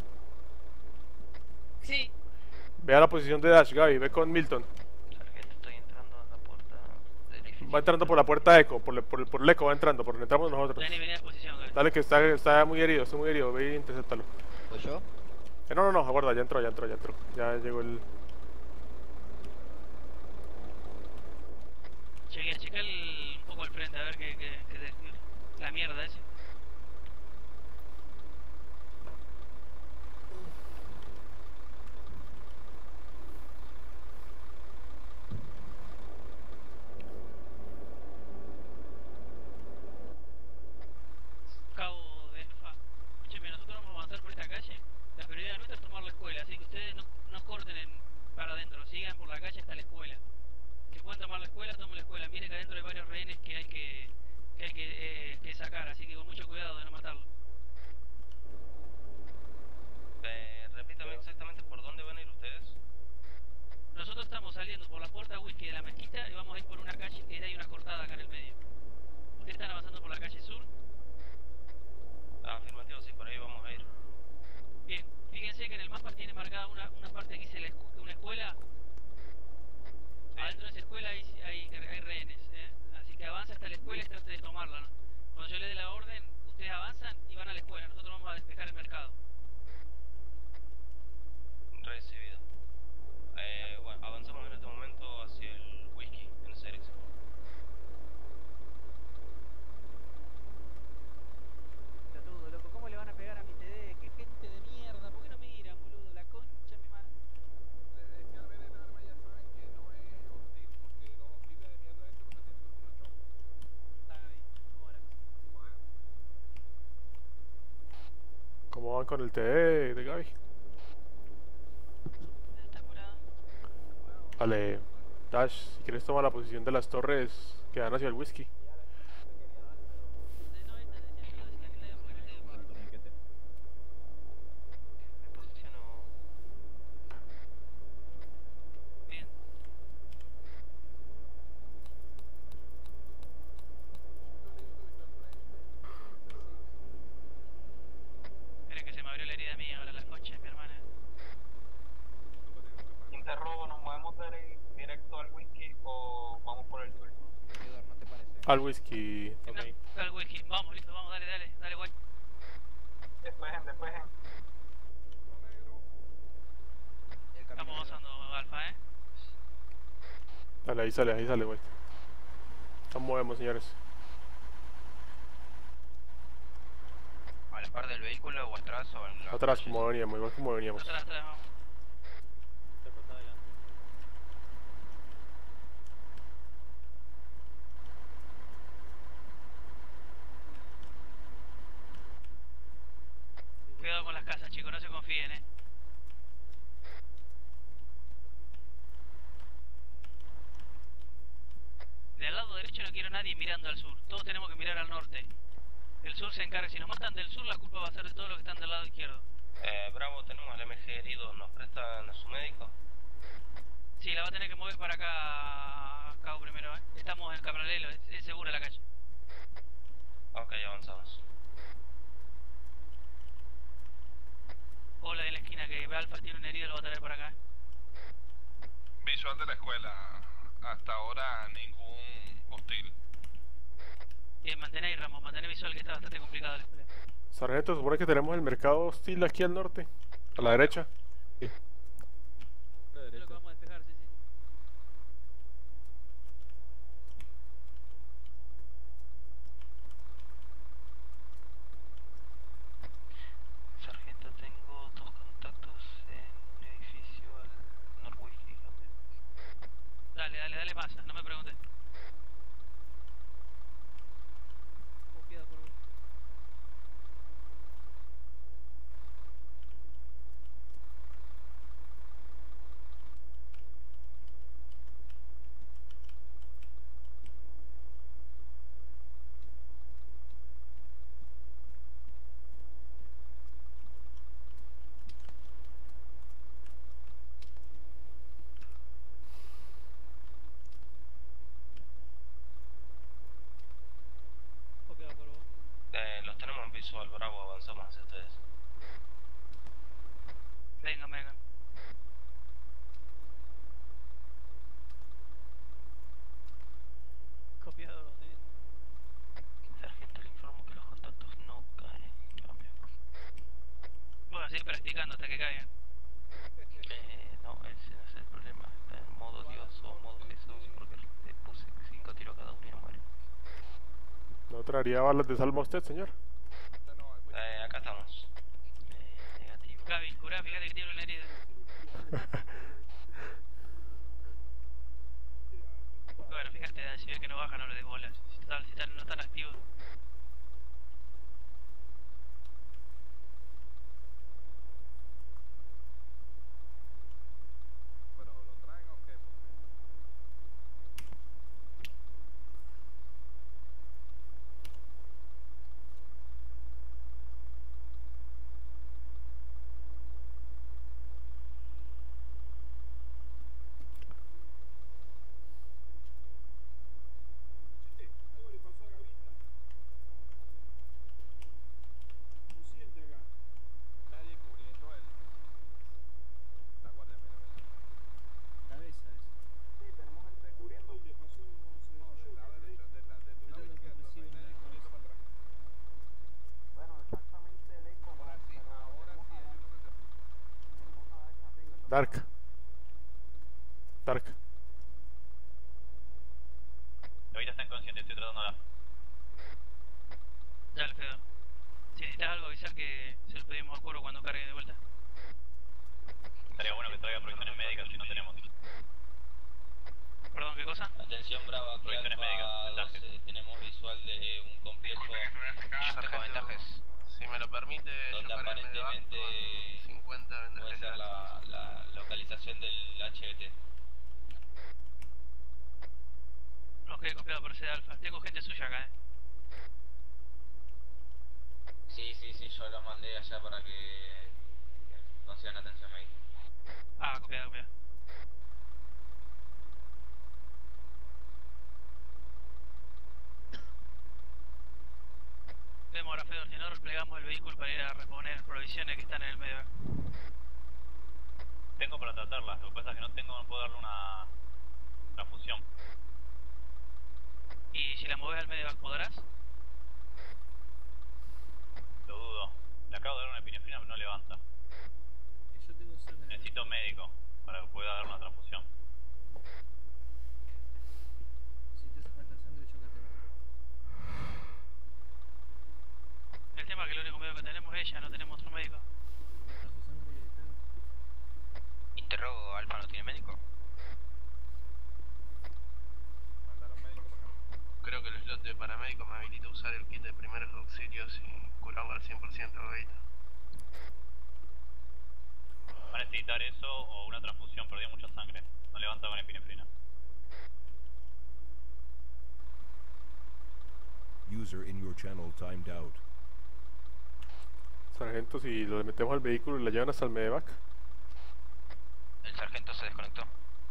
Sí. Ve a la posición de Dash, Gaby. Ve con Milton. Sargento, estoy entrando a la puerta del edificio. Va entrando por la puerta Eco. Por el Eco va entrando. Por donde entramos nosotros. Dani, venía a posición, Gaby. Dale, que está muy herido. Ve y interceptalo. ¿Soy yo? No, aguarda, ya entró. Ya llegó el... Checa un poco al frente, a ver qué la mierda ese. Cabo de Alfa. Escúcheme, nosotros vamos a avanzar por esta calle. La prioridad nuestra es tomar la escuela, así que ustedes no corten para adentro, sigan por la calle hasta la escuela. Si pueden tomar la escuela, tomen la escuela. Miren que adentro hay varios rehenes que hay que sacar, así que con mucho cuidado de no matarlos. Repítame exactamente por dónde van a ir ustedes. Nosotros estamos saliendo por la puerta whisky de la mezquita y vamos a ir por una calle que hay una cortada acá en el medio. ¿Ustedes están avanzando por la calle sur? Afirmativo, sí, por ahí vamos a ir. Bien, fíjense que en el mapa tiene marcada una parte que dice una escuela. Adentro de esa escuela hay rehenes, así que avanza hasta la escuela y trate de tomarla, ¿no? Cuando yo le dé la orden, ustedes avanzan y van a la escuela. Nosotros vamos a despejar el mercado. Recibido. Bueno, avanzamos en este momento hacia el whisky, en esa dirección. Pelotudo, loco, ¿cómo le van a pegar a mi TD? ¡Qué gente de mierda! ¿Por qué no miran, boludo? La concha mi madre. ¿Cómo van con el TD de Gaby? Está curado. Vale, Dash, si quieres tomar la posición de las torres que dan hacia el whisky. Me posiciono. Bien. Esperen que se me abrió la herida mía, ahora las conchas, mi hermana. Interrogo, ¿nos movemos directo al whisky o vamos por el sur? ¿No te parece? Al whisky. Ok. Al whisky, vamos, listo, vamos, dale, guay. Despejen. Estamos avanzando, Alfa, Dale, ahí sale, güey. Nos movemos, señores. ¿A la par del vehículo o atrás o en la Atrás, como veníamos, igual como veníamos. Atrás, vamos. Cuidado con las casas, chicos, no se confíen, Del lado derecho no quiero nadie mirando al sur, todos tenemos que mirar al norte. El sur se encarga, si nos matan del sur la culpa va a ser de todos los que están del lado izquierdo. Bravo, tenemos al MG herido, ¿nos prestan a su médico? Sí, la va a tener que mover para acá, Cabo primero, Estamos en paralelo, es segura la calle. Ok, avanzamos. Hola de la esquina que Alfa tiene una herida, lo va a traer para acá. Visual de la escuela. Hasta ahora ningún hostil. Bien, mantené visual que está bastante complicado la escuela. Sargento, supone que tenemos el mercado hostil aquí al norte, a la derecha. Sí. Es lo que vamos a despejar, sí, sí. Sargento, tengo 2 contactos en un edificio al norwest, fíjate. Dale más, no me preguntes. Copiado por vos. Copiado por vos. Los tenemos en visual, Bravo, avanzamos hacia ustedes. Vengan. Copiado, sí. Sargento, le informo que los contactos no caen. Cambio. Voy a seguir practicando hasta que caigan. No, ese no es el problema. Está en modo Dios o modo Jesús, porque le puse 5 tiros cada uno y no muere. ¿No traería balas de salvo a usted, señor? Acá estamos. Negativo. Gaby, curá, fíjate que tiene una herida. Bueno, fíjate, si ves que no baja, no le des bolas. Si no están activos. Bueno, ¿lo traen o qué? Algo le pasó a Gavita. Lo siente acá. Nadie cubriendo la guardia, mira. Cabeza eso. Sí, tenemos gente cubriendo. Le pasó, se No, del lado derecho, de tu lado izquierdo, no hay nadie cubriendo para atrás. Bueno, exactamente el eco. Ahora sí hay uno que se puso. Dark. Ahorita está inconsciente, estoy tratándola. Ya, Alfredo. Si necesitas algo, avisar que se lo pedimos a Coro cuando cargue de vuelta. Estaría bueno que traiga provisiones médicas si no tenemos. Perdón, ¿qué cosa? Atención, Bravo, aquí Provisiones médicas, Alfa 12, mensajes. tenemos visual de un complejo Sargento, ventajes, si me lo permite, donde yo cargué el medevac aparentemente con 50 puede vendajes ser la localización del HBT. Ok, copiado por C Alfa. Tengo gente suya acá, Sí, yo los mandé allá para que consigan atención médica. Ah, copiado. Vemos ahora, Fedor, si no replegamos el vehículo para ir a reponer provisiones que están en el medio. Tengo para tratarlas, lo que pasa es que no puedo darle una fusión. Y si la mueves al medio, ¿podrás? Lo dudo. Le acabo de dar una epinefrina pero no levanta. Yo tengo sangre. Necesito médico para que pueda dar una transfusión. Si te hace falta sangre, yo acá tengo. El tema es que el único medio que tenemos es ella, no tenemos otro médico. ¿Está su sangre y todo? Interrogo, Alfa no tiene médico. Mandaron médico para acá. Creo que el slot de paramédico me habilita a usar el kit de primeros auxilios y curarlo al 100% ahorita. Va a necesitar eso o una transfusión, perdió mucha sangre. No levanta con epinefrina. User in your channel timed out. Sargento, si lo metemos al vehículo y la llevan hasta el medevac. El sargento se desconectó.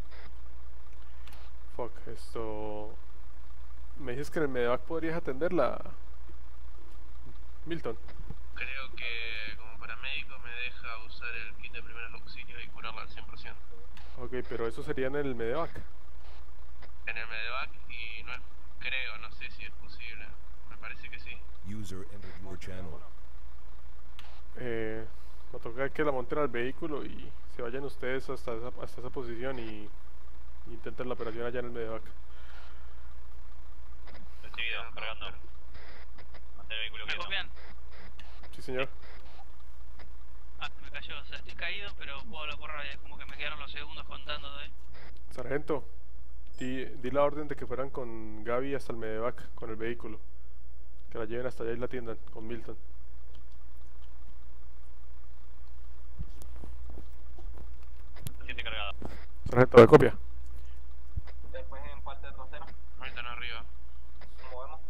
Fuck, esto... ¿Me dices que en el medevac podrías atenderla? Milton. Creo que como paramédico me deja usar el kit de primeros auxilios y curarlo al 100%. Ok, pero eso sería en el medevac. En el medevac y no es, creo, no sé si es posible. Me parece que sí. User entered your channel. Me toca que la monten al vehículo y se vayan ustedes hasta esa posición y intenten la operación allá en el medevac. Recibido, cargando. Mantén el vehículo ¿Me quieto. copian? Sí, señor. Ah, me cayó, o sea, estoy caído, pero puedo la porra, es como que me quedaron los segundos contando de... Sargento, di la orden de que fueran con Gaby hasta el medevac con el vehículo. Que la lleven hasta allá y la atiendan con Milton. Cargada. Sargento, de copia. Después en parte trasera. Ahorita no arriba. Nos movemos.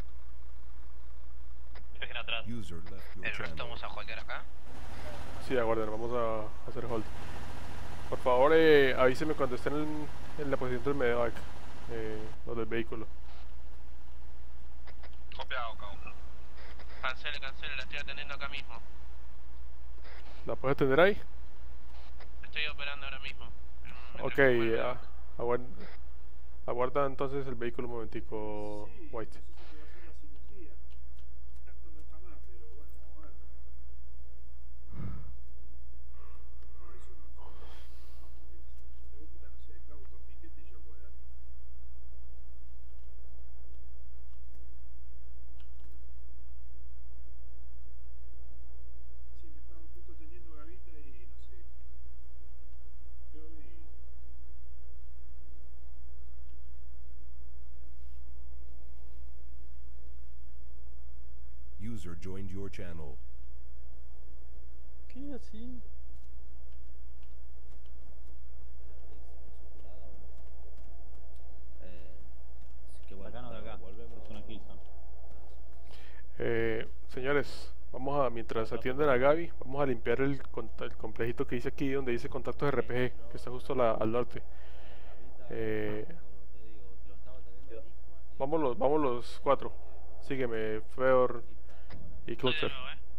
Dejen atrás. User left your El resto channel. vamos a holdear acá. Sí, aguarden, vamos a hacer hold. Por favor, avíseme cuando estén en la posición del medevac, los del vehículo. Copiado, cabrón. Cancele, la estoy atendiendo acá mismo. ¿La puedes atender ahí? Estoy operando ahora mismo. Ok, aguarda entonces el vehículo un momentico, White. User joined your channel. ¿Qué así? Acá no, de acá. Volvemos. Es una Killzone. Señores, mientras atienden a Gaby, vamos a limpiar el complejito que dice aquí, donde dice contactos RPG, que está justo al norte. Vamos los cuatro. Sígueme, Feor y Cluster.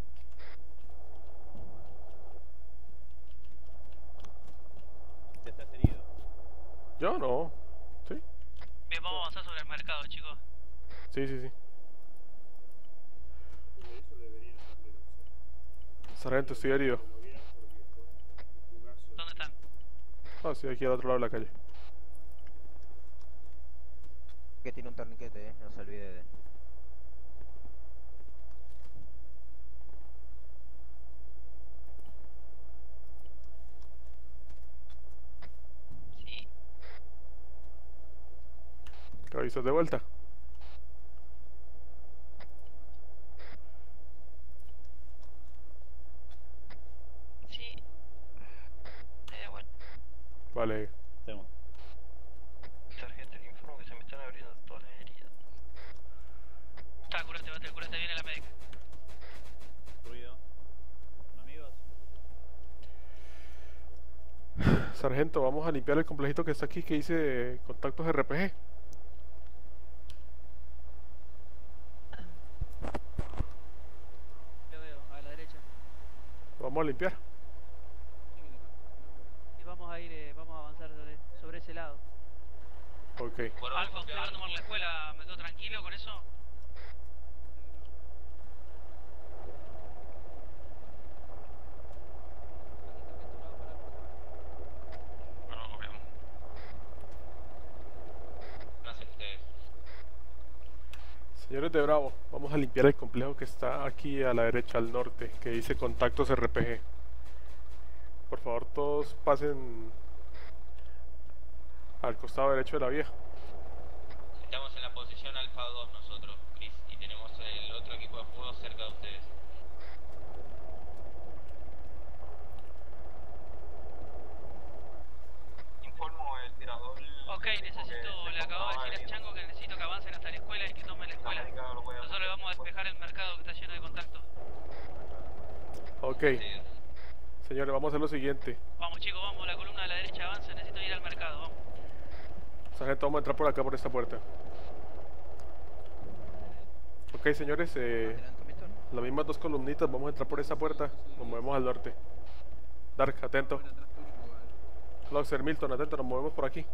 ¿Te estás herido? Yo no. ¿Sí? Bien, vamos a avanzar sobre el mercado, chicos. Sí. Sargento, estoy herido. ¿Dónde están? Ah, estoy aquí al otro lado de la calle. Que tiene un torniquete, no se olvide de... Sí. Gaby, ¿estás de vuelta? Sí. De vuelta. Vale. Tenemos. Sargento, le informo que se me están abriendo todas las heridas. Curate, viene la médica. Ruido. Amigos. Sargento, vamos a limpiar el complejito que está aquí que dice contactos RPG. Veo, a la derecha. Vamos a limpiar. Y vamos a ir, vamos a avanzar sobre ese lado. Ok. Alfa, ¿usted va a tomar la escuela? ¿Me quedo tranquilo con eso? Bueno, copiamos. Gracias a ustedes. Señores de Bravo, vamos a limpiar el complejo que está aquí a la derecha, al norte, que dice contactos RPG. Por favor, todos pasen al costado derecho de la vía. Estamos en la posición Alfa 2 nosotros, Chris, y tenemos el otro equipo de juego cerca de ustedes. Informo el tirador. Ok, le acabo de decir a Chango que necesito que avancen hasta la escuela y que tomen la escuela. Nosotros le vamos a despejar el mercado que está lleno de contactos. Ok. Señores, vamos a hacer lo siguiente. Vamos chicos, vamos, la columna de la derecha avanza, necesito ir al mercado, vamos. Sargento, vamos a entrar por acá, por esta puerta. Ok, señores, las mismas dos columnitas, vamos a entrar por esta puerta, nos movemos al norte. Dark, atento. Cluster, Milton, atento, nos movemos por aquí.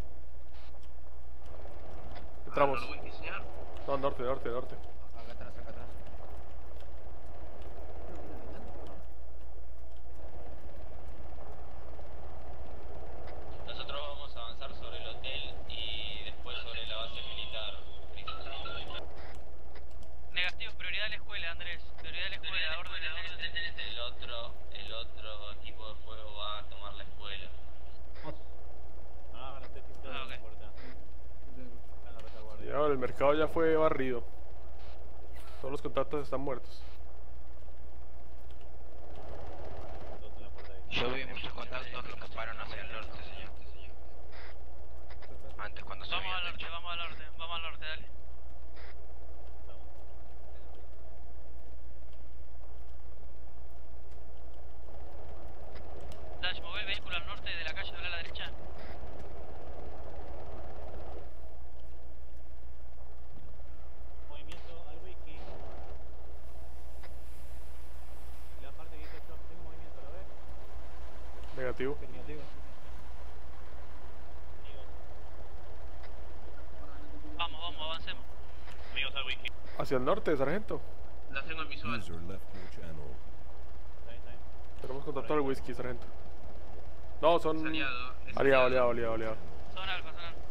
Entramos. No, norte. Acá atrás. mercado ya fue barrido. Todos los contactos están muertos. Yo vi muchos contactos que escaparon hacia el norte, señor. Antes cuando se Vamos al norte, vamos al norte, vamos al norte, dale. Dash, mover el vehículo al norte de la calle, doble a la derecha. Movimiento al wiki. La parte que dice yo, tengo movimiento, ¿lo ves? Negativo. Negativo. Vamos, vamos, avancemos. Amigos al wiki. Hacia el norte, sargento. La tengo en visual. User left your channel. Tenemos contacto al whisky, sargento. No, son... Es aliado, es aliado. Son alfa, son alfa.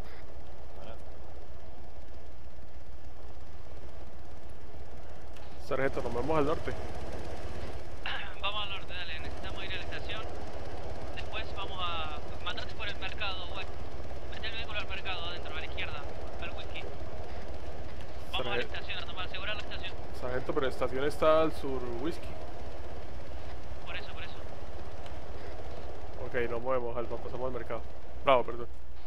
Sargento, nos movemos al norte. Vamos al norte, dale, necesitamos ir a la estación. Después vamos a mandarte por el mercado, güey. Mete el vehículo al mercado, adentro, a la izquierda, al whisky. Vamos a la estación, a tomar, asegurar la estación. Sargento, pero la estación está al sur, whisky. Por eso. Ok, nos movemos, Alfa, pasamos al mercado. Bravo, perdón.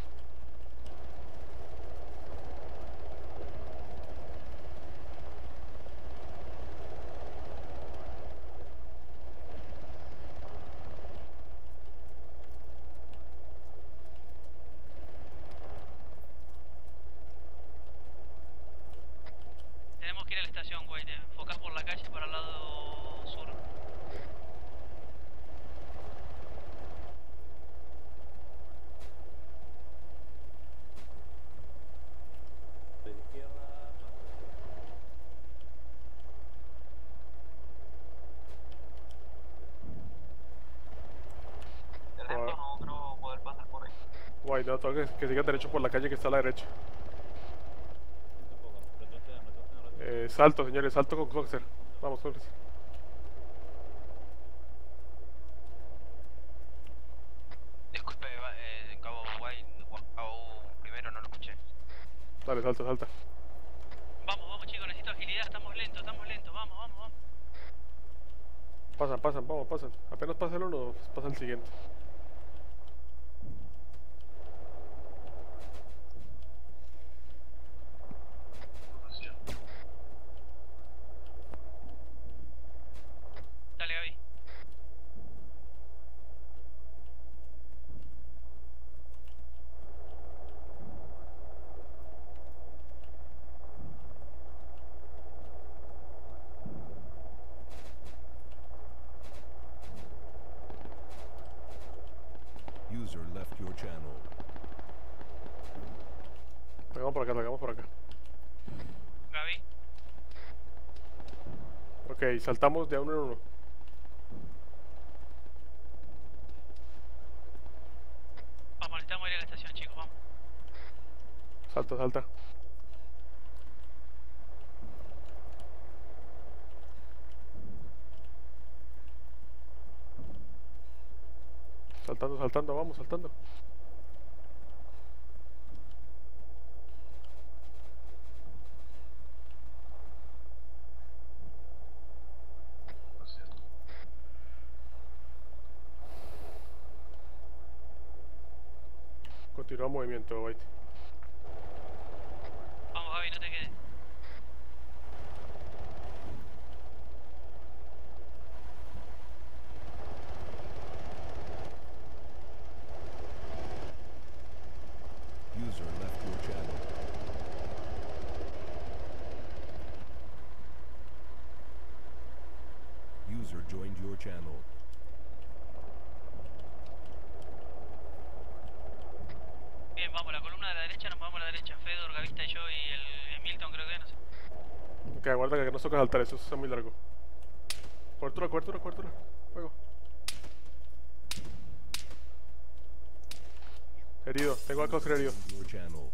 Tenemos que ir a la estación, güey. Te enfocás por la calle para el lado sur. De la izquierda. Sargento, no creo poder pasar por ahí. Guay, no, tengo que siga derecho por la calle que está a la derecha. Salto, señores, salto con Cloxer. Vamos, Cloxer. Disculpe, cabo White, cabo primero no lo escuché. Dale, salta. Vamos chicos, necesito agilidad, estamos lentos, vamos. Pasan. Apenas pasa el uno, pasa el siguiente. Dale, Gaby. User left your channel. Salgamos por acá. Gaby. Ok, saltamos de uno en uno. Vamos, necesitamos ir a la estación, chicos, vamos. Salta. Saltando, vamos, saltando. Continúa movimiento, White. Vamos, Gaby, no te quedes. User left your channel. User joined your channel. Bien, vamos, la columna de la derecha, nos vamos a la derecha. Fedor, Gavista y yo y el Milton, creo que no sé. Ok, aguarda que nos toca saltar, eso es muy largo. Cobertura. Fuego. Herido, tengo a Cloxer herido. Your channel.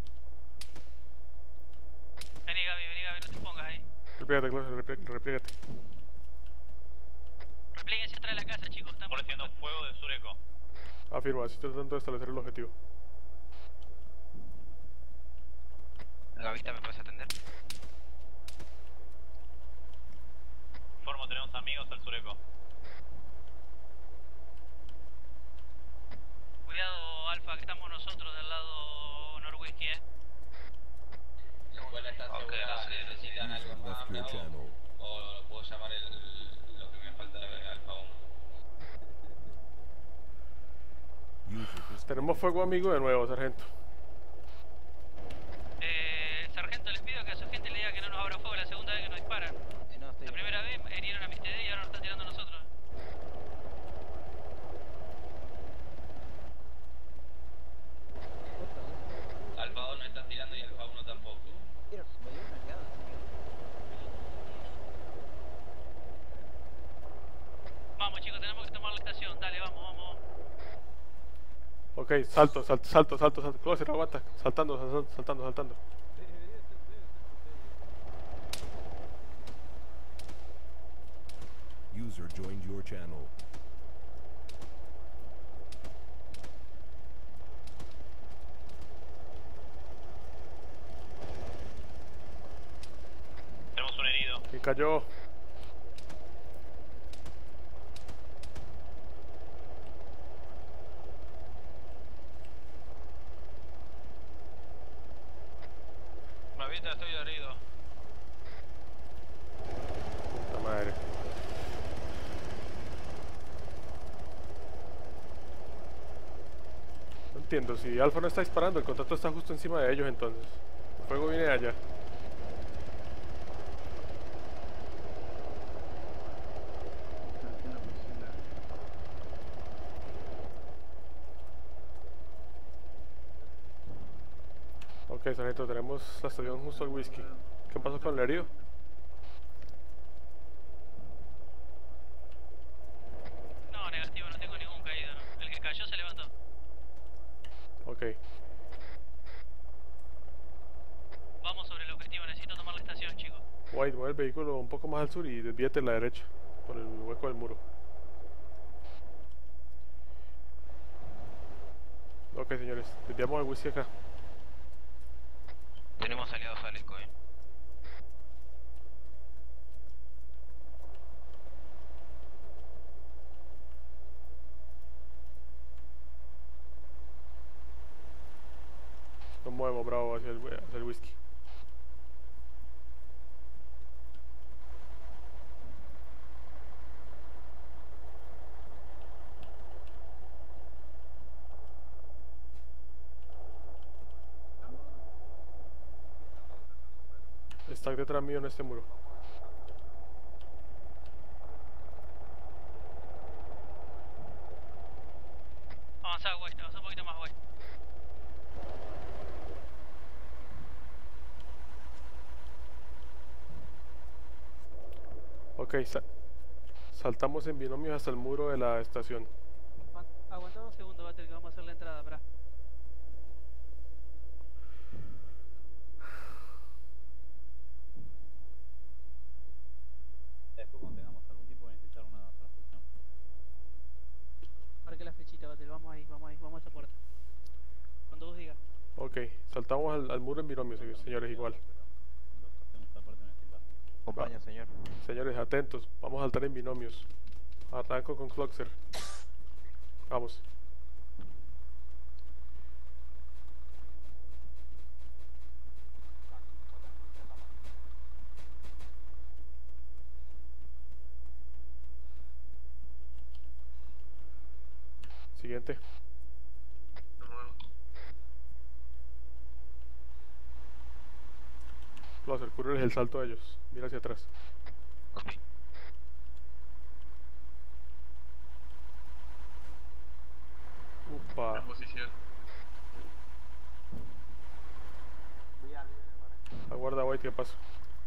Vení, Gaby, no te pongas ahí. Replégate, Cloxer, replégate. Replíguense atrás de la casa, chicos. Estamos Ofreciendo fuego de Sureco. Afirma, así estoy tratando de establecer el objetivo. Gavita, ¿me puedes atender? Informo, tenemos amigos al sureco. Cuidado, Alfa, que estamos nosotros del lado noroeste, La escuela está segura, no sé si necesitan algo más, Bravo, o puedo llamar lo que me falta de Alfa 1. Tenemos fuego amigo de nuevo, sargento. Sargento, les pido que a su gente le diga que no nos abra fuego la segunda vez que nos disparan. La primera vez herieron a mis TD y ahora nos están tirando a nosotros. Alfa 2 no está tirando y Alfa 1 tampoco. Vamos chicos, tenemos que tomar la estación, dale, vamos, vamos. Ok, salto. Closer, aguanta. Saltando. User joined your channel. Tenemos un herido. ¿Quién cayó? Gavita, estoy herido. Puta madre. No entiendo, si Alfa no está disparando, el contacto está justo encima de ellos entonces. El fuego viene de allá. Ok, sargento, tenemos la estación justo al whisky. ¿Qué pasó con el herido? No, negativo, no tengo ningún caído. El que cayó se levantó. Ok. Vamos sobre el objetivo, necesito tomar la estación, chicos. White, mueve el vehículo un poco más al sur y desvíate a la derecha, por el hueco del muro. Ok, señores, desviamos el whisky acá. Tenemos aliados al ECO, Nos movemos, Bravo, hacia el whisky. Está detrás mío en este muro. Avanza un poquito más oeste. Ok, saltamos en binomios hasta el muro de la estación. Aguanta un segundo, Bater, que vamos a hacer la entrada, pará. Después cuando tengamos algún tipo de necesitar una transfusión. Marque la flechita, Bater, vamos ahí, vamos a esa puerta. Cuando vos digas. Ok, saltamos al muro en binomios, señores, igual. Acompaña, señor. Señores, atentos, vamos a saltar en binomios. Arranco con Cloxer. Vamos. Siguiente. Closer, cúrreles el salto a ellos. Mira hacia atrás. Upa. Posición. Aguarda, White, ¿qué pasa?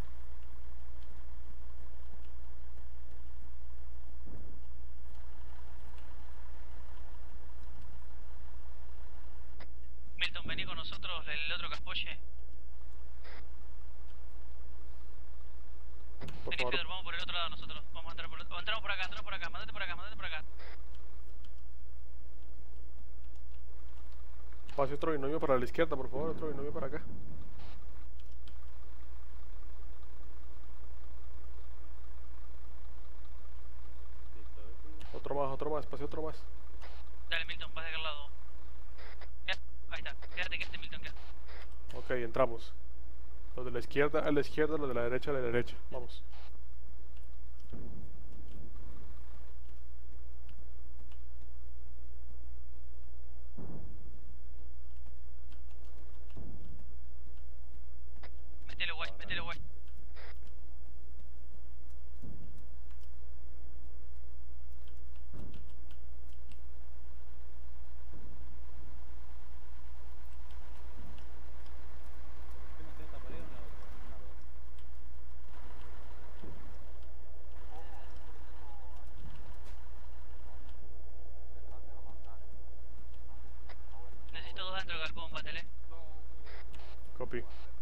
Milton, vení con nosotros, el otro que apoye. Vení, Fedor, vamos por el otro lado nosotros. Vamos a entrar por entramos por acá, mandate por acá. Pase otro binomio para la izquierda, por favor, otro binomio para acá. otro más, pasé otro más. Dale, Milton, pasa de aquel lado. Ahí está, quédate, Milton, quédate. Ok, entramos. Los de la izquierda a la izquierda, los de la derecha a la derecha. Vamos. Mételo, guay. Necesito dos dentro del galpón, bátele. Copy.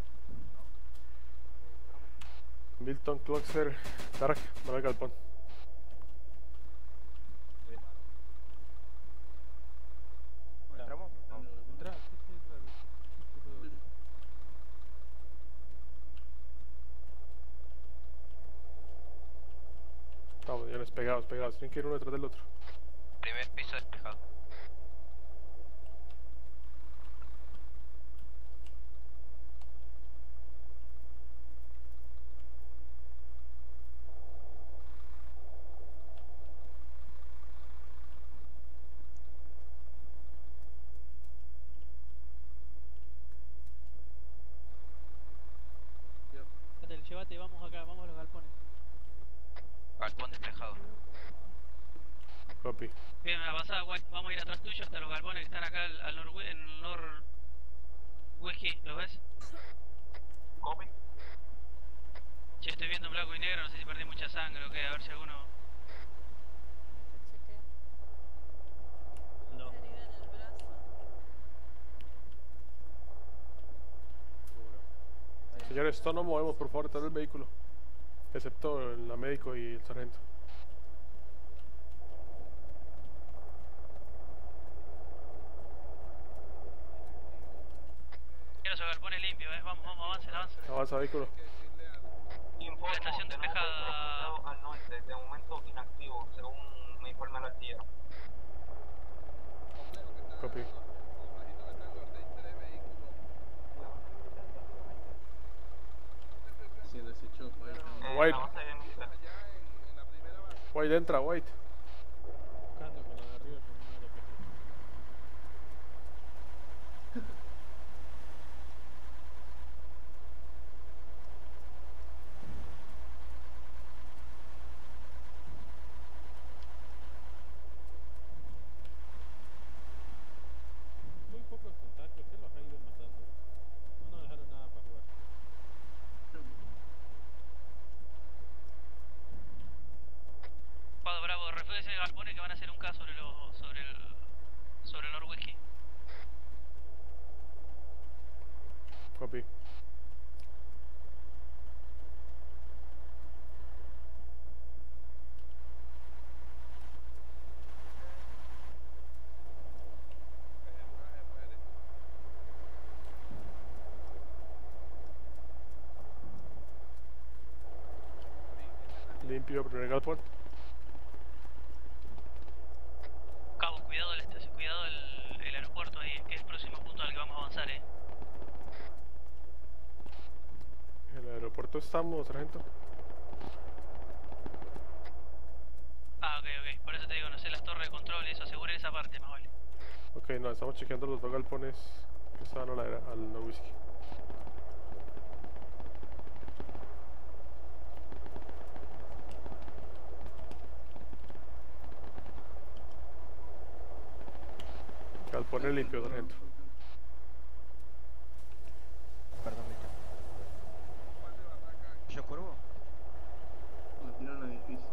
Milton, Cloxer, Dark, van al galpón. ¿Entramos? Vamos, ya les pegados. Tienen que ir uno detrás del otro. Primer piso despejado. Llévate, vamos acá, vamos a los galpones. Galpón despejado. Copy. Bien, avanzada, guay. Vamos a ir atrás tuyo hasta los galpones que están acá al norwest, en el nor-whisky, ¿los ves? Copy. Che, estoy viendo en blanco y negro, no sé si perdí mucha sangre o qué, a ver si alguno... No. Herida en el brazo. Señores, todos nos movemos por favor detrás del vehículo. Excepto el médico y el sargento. Quiero esos galpones limpios, vamos, avancen. Avanza vehículo. Informo, La estación tenemos despejada. otro al norte, de momento inactivo, según me informa la artillero. Copy. Se desechó, White. White, entra, White. Buscando con la de arriba con una RPG. Muy pocos contactos, que los ha ido matando. No nos dejaron nada para jugar. Cuadro Bravo, refúguense en galpones que van a hacer un caso sobre el Norwhisky. Copy. Limpio, primer galpón. Cabo, cuidado de la estación, cuidado el aeropuerto ahí, que es el próximo punto al que vamos a avanzar, En el aeropuerto estamos, sargento. Ah, ok, por eso te digo, no sé, las torres de control y eso, aseguren esa parte, más vale. Ok, no, estamos chequeando los dos galpones que estaban al Norwhisky. Galpones limpios, sargento. Perdón, Víctor. ¿Yo curvo? Lo tiraron al edificio.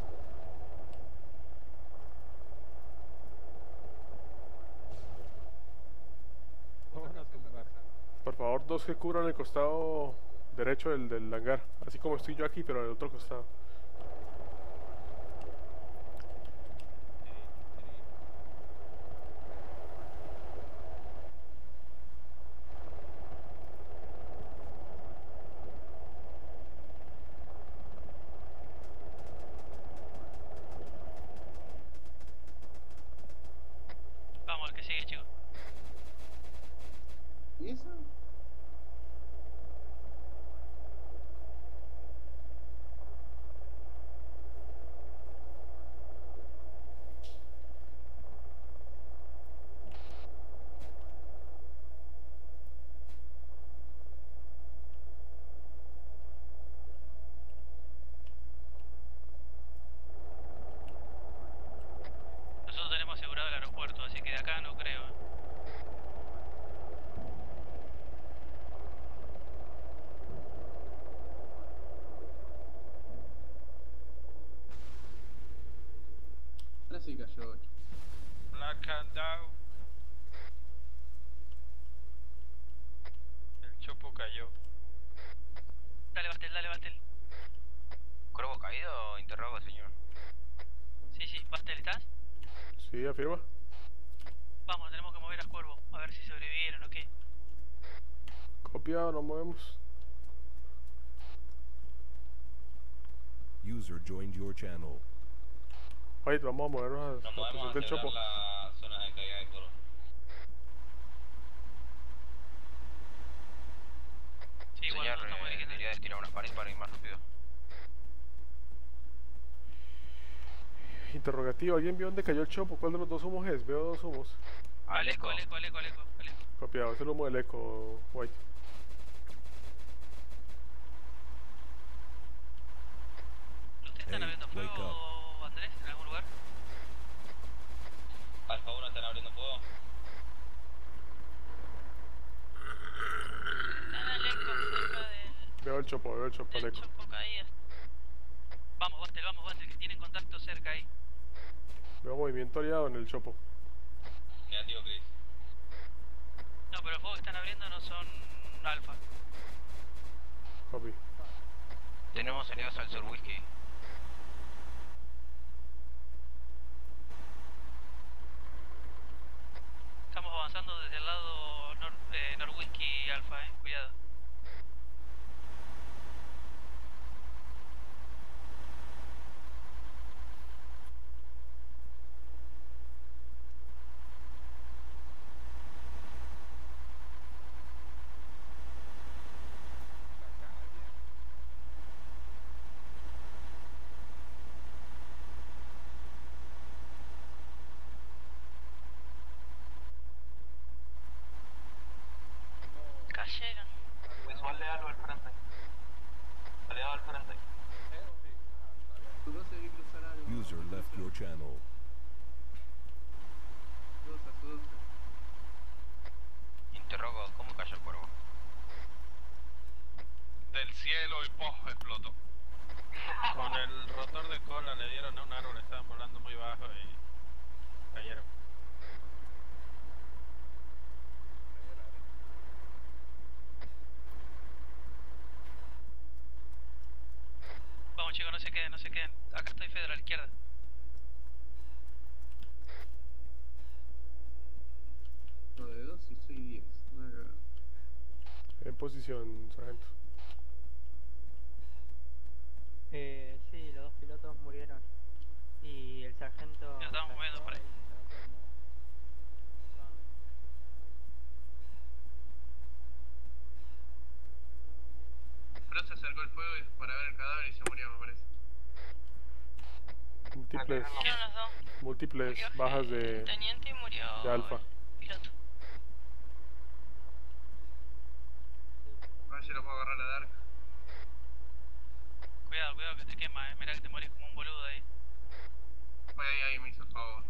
Vamos a tumbar. Por favor, dos que cubran el costado derecho del hangar. Así como estoy yo aquí, pero al otro costado. 8-8. Black and down. El chopo cayó. Dale, Bastel, dale, Bastel. ¿Cuervo caído o interrogo, señor? Sí, Bastel, ¿estás? Sí, afirma. Vamos, tenemos que mover a Cuervo, a ver si sobrevivieron o qué. Copiado, nos movemos. User joined your channel. Wait, vamos a movernos a la posición del chopo. la zona de caída de Cuervo. Sí, igual señor, no estamos eligiendo. debería de tirar una pared para ir más rápido. Interrogativo, ¿alguien vio dónde cayó el chopo? ¿Cuál de los dos humos es? Veo dos humos. Al eco. Copiado, es el humo del eco, White. ¿Ustedes están abriendo fuego, Andrés, en algún lugar? Alfa 1, ¿están abriendo fuego? Están al eco cerca del Veo el chopo, el eco. chopo caído. Vamos, Bastel, que tienen contacto cerca ahí. Veo movimiento aliado en el chopo. Negativo, Chris. No, pero los fuegos que están abriendo no son alfa. Copy. Tenemos aliados al sur whisky. Estamos avanzando desde el lado nor-whisky alfa, cuidado. Cayeron. Pues su aliado al frente. Aliado al frente. User left your channel. 12. Interrogo, ¿cómo cayó el cuervo? Del cielo y ¡pof! Explotó. Con el rotor de cola le dieron a un árbol, estaban volando muy bajo y cayeron. Vamos chicos, no se queden. Acá estoy Fedor a la izquierda. De 2 y soy 10. En posición, sargento. Sí, los dos pilotos murieron. Y el sargento... Nos estamos moviendo por ahí. Pero se acercó el fuego para ver el cadáver y se murió, me parece. Múltiples bajas de Teniente y murió alfa. piloto. A ver si lo puedo agarrar a Dark. Cuidado que te quema, mirá que te morís como un boludo ahí. Voy ahí, me hizo el favor.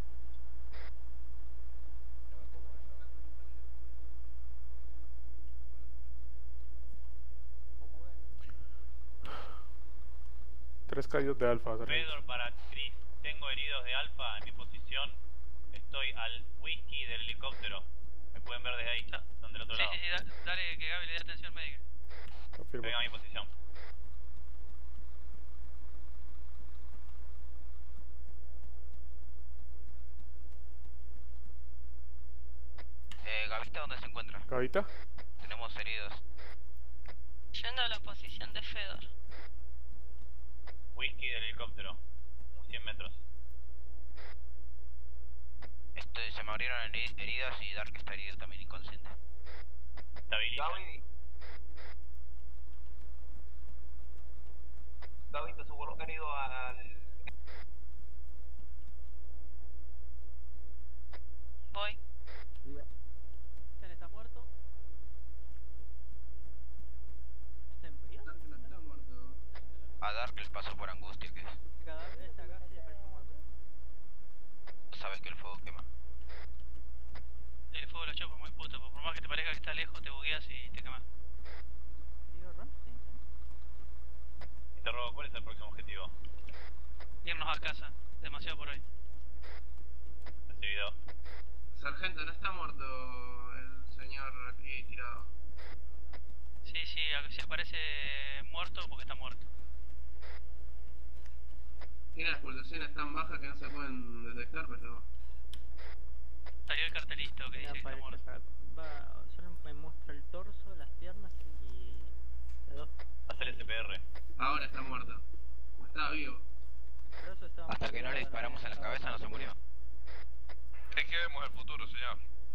Tres caídos de alfa, sargento. Fedor para Chris. Tengo heridos de alfa en mi posición. Estoy al whisky del helicóptero. Me pueden ver desde ahí, donde el otro lado. Sí, dale que Gaby le dé atención médica. Confirmo. Venga a mi posición. ¿Gavita dónde se encuentra? ¿Gavita? Tenemos heridos. Yendo a la posición de Fedor. Whisky del helicóptero. 100 metros. Se me abrieron heridas y Dark está herido también, inconsciente. Estabiliza. Gaby, te subo los heridos al... Voy. ¿Quién está muerto? ¿Está en frío? Dark no está muerto. A Dark les pasó por angustia, que es. Esta acá sí le parece muerto. Sabes que el fuego quema. El fuego de los chopos es muy puto, por más que te parezca que está lejos, te bugueas y te quemas. Digo Ramsey, ¿no? Interrogo, ¿cuál es el próximo objetivo? Irnos a casa, demasiado por hoy. Recibido. Sargento, no está muerto el señor aquí tirado. Sí, si aparece muerto porque está muerto. Tiene las pulsaciones tan bajas que no se pueden detectar, pero... Salió el cartelito que dice que está muerto. Solo me muestra el torso, las piernas y... Hacer el CPR. Ahora está muerto. O estaba vivo. Hasta que no le disparamos en la cabeza no se murió. Es que vemos el futuro, señor.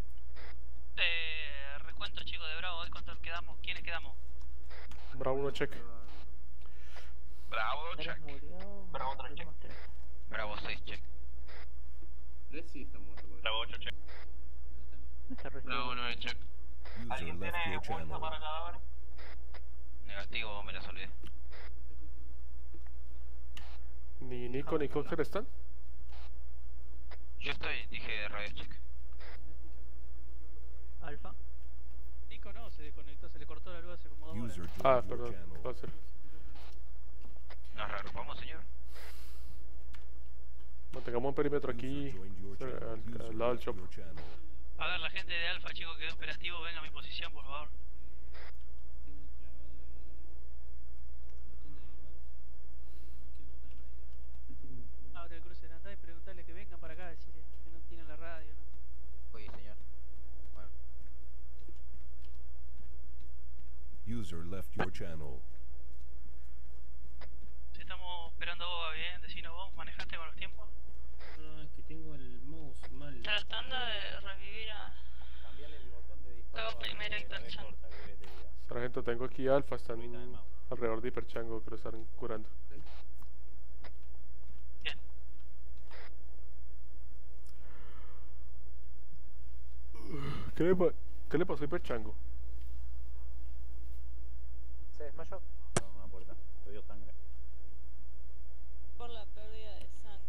Recuento, chicos, de Bravo, ¿cuántos quedamos? ¿Quiénes quedamos? Bravo 1 check. Bravo 2 check. Bravo 3 check. Bravo 6 check. 3 sí está muerto. Bravo 8 check. Bravo 9 check. User left your channel. Negativo, me las olvidé. ¿Ni Nico ni Cocker están? Yo estoy, dije radio check. Alfa. Nico no, se desconectó, se le cortó la luz hace como 2 horas. Ah, perdón, Closer. ¿Nos reagrupamos, señor? Mantengamos un perímetro aquí, al lado del shop. A ver, la gente de Alfa, chicos, quedó operativo, venga a mi posición, por favor. Abre el cruce de andar y preguntarle que vengan para acá, decirle que no tienen la radio, ¿no? Oye, señor. Bueno. User left your channel. Si estamos esperando a Boba bien, decinos vos, ¿manejaste con los tiempos? No, es que tengo el mouse mal. Tratando de revivir a... Luego primero Hiperchango. Sargento, tengo aquí Alfa, están alrededor de Hiperchango, que lo están curando. Bien. ¿Qué le pasó a Hiperchango? ¿Se desmayó? No, una puerta. Le dio sangre. Por la pérdida de sangre.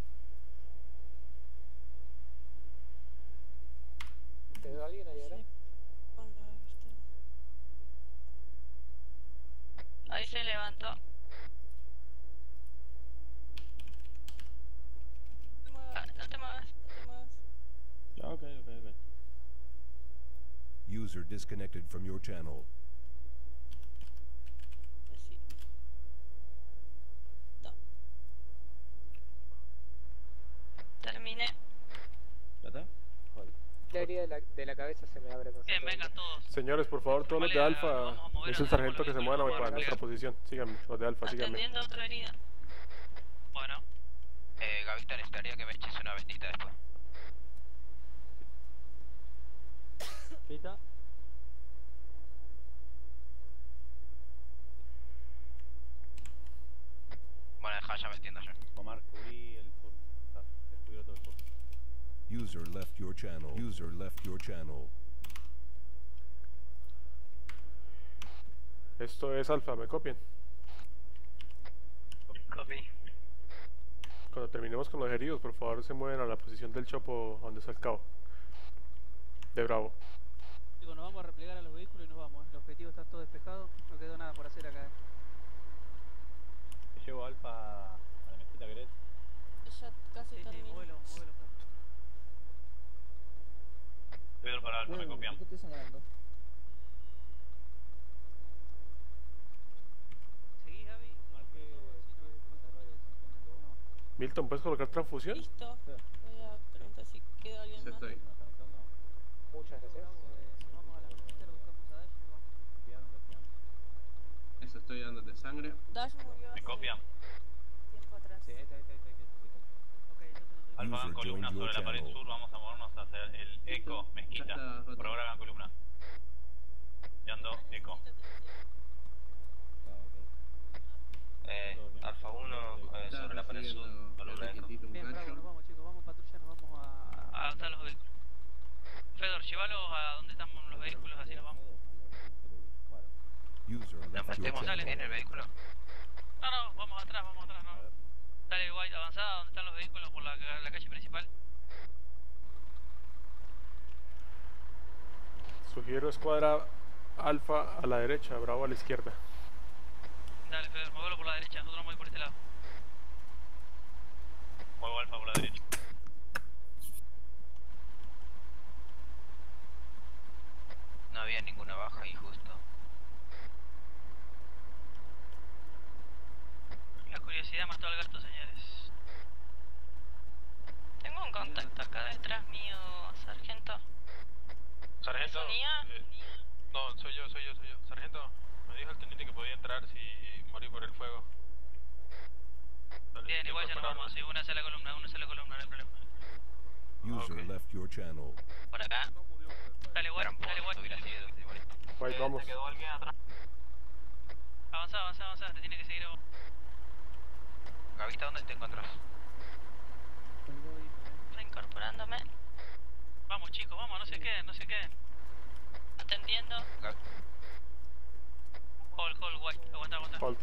¿Quedó alguien ahí ahora? Sí. Ahí se levantó. No te muevas, no te muevas. Ya, ok. User disconnected from your channel. Así. No. Terminé. ¿Ya está? Joder. La herida de la cabeza se me abre con Bien, vengan todos. Señores, por favor, todos los de Alfa, es el sargento que se muevan para nuestra posición. Síganme, los de Alfa, síganme. Atendiendo otra herida. Bueno. Gavita, necesitaría que me eches una bendita después. Pita. Bueno, deja, ya me entiendo yo. Omar, cubrí el sur. Descubrió todo el sur. User left your channel. User left your channel. Esto es Alfa, ¿me copian? Copy. Cuando terminemos con los heridos, por favor se mueven a la posición del chopo donde está el cabo. De Bravo. Digo, nos vamos a replegar a los vehículos y nos vamos. El objetivo está todo despejado, no quedó nada por hacer acá. Te llevo Alfa a la mezquita, ¿querés? Ya casi terminé. Móvelo. Pedro para Alfa, me copian. ¿Qué estoy sangrando? ¿Seguís, Gaby? Milton, ¿puedes colocar transfusión? Listo. Voy a preguntar si quedó alguien más. Estoy. Muchas gracias. Vamos a la frontera, buscamos a Dash y vamos. Eso estoy dándote sangre. Dash murió ¿Me hace copian? tiempo atrás. Ok, entonces Alfa, hagan columna sobre la pared sur, vamos a movernos hacia el eco, mezquita. Por ahora hagan columna. Ando eco. Alfa 1 sobre la pared sur, columna eco. bien, bravo, nos vamos chicos, vamos patrulla, nos vamos a... Adaptar los vehículos. Fedor, llévalos a donde están los vehículos, así nos vamos. User ¿Nos left your metemos channel. en el vehículo? No, vamos atrás, no. Dale, White, avanzada, donde están los vehículos por la calle principal. Sugiero escuadra Alfa a la derecha, Bravo a la izquierda. Dale, Fedor, muévelo por la derecha, nosotros vamos a ir por este lado. Muevo Alfa por la derecha. mató al gato, señores. Tengo un contacto acá detrás mío, sargento. Sargento. ¿Es unía? No, soy yo. Sargento, me dijo el teniente que podía entrar si morí por el fuego. Dale, Bien, si igual ya te nos puedo vamos, sí, una sola columna, no hay problema. User left your channel. Por acá. Dale, White, dale, White. White, vamos. ¿Te quedó alguien atrás? Avanza, te tiene que seguir a vos. Gavita, ¿dónde te encuentras? Reincorporándome. Vamos chicos, vamos, no se queden. Atendiendo. Hold, White, aguanta. Hold.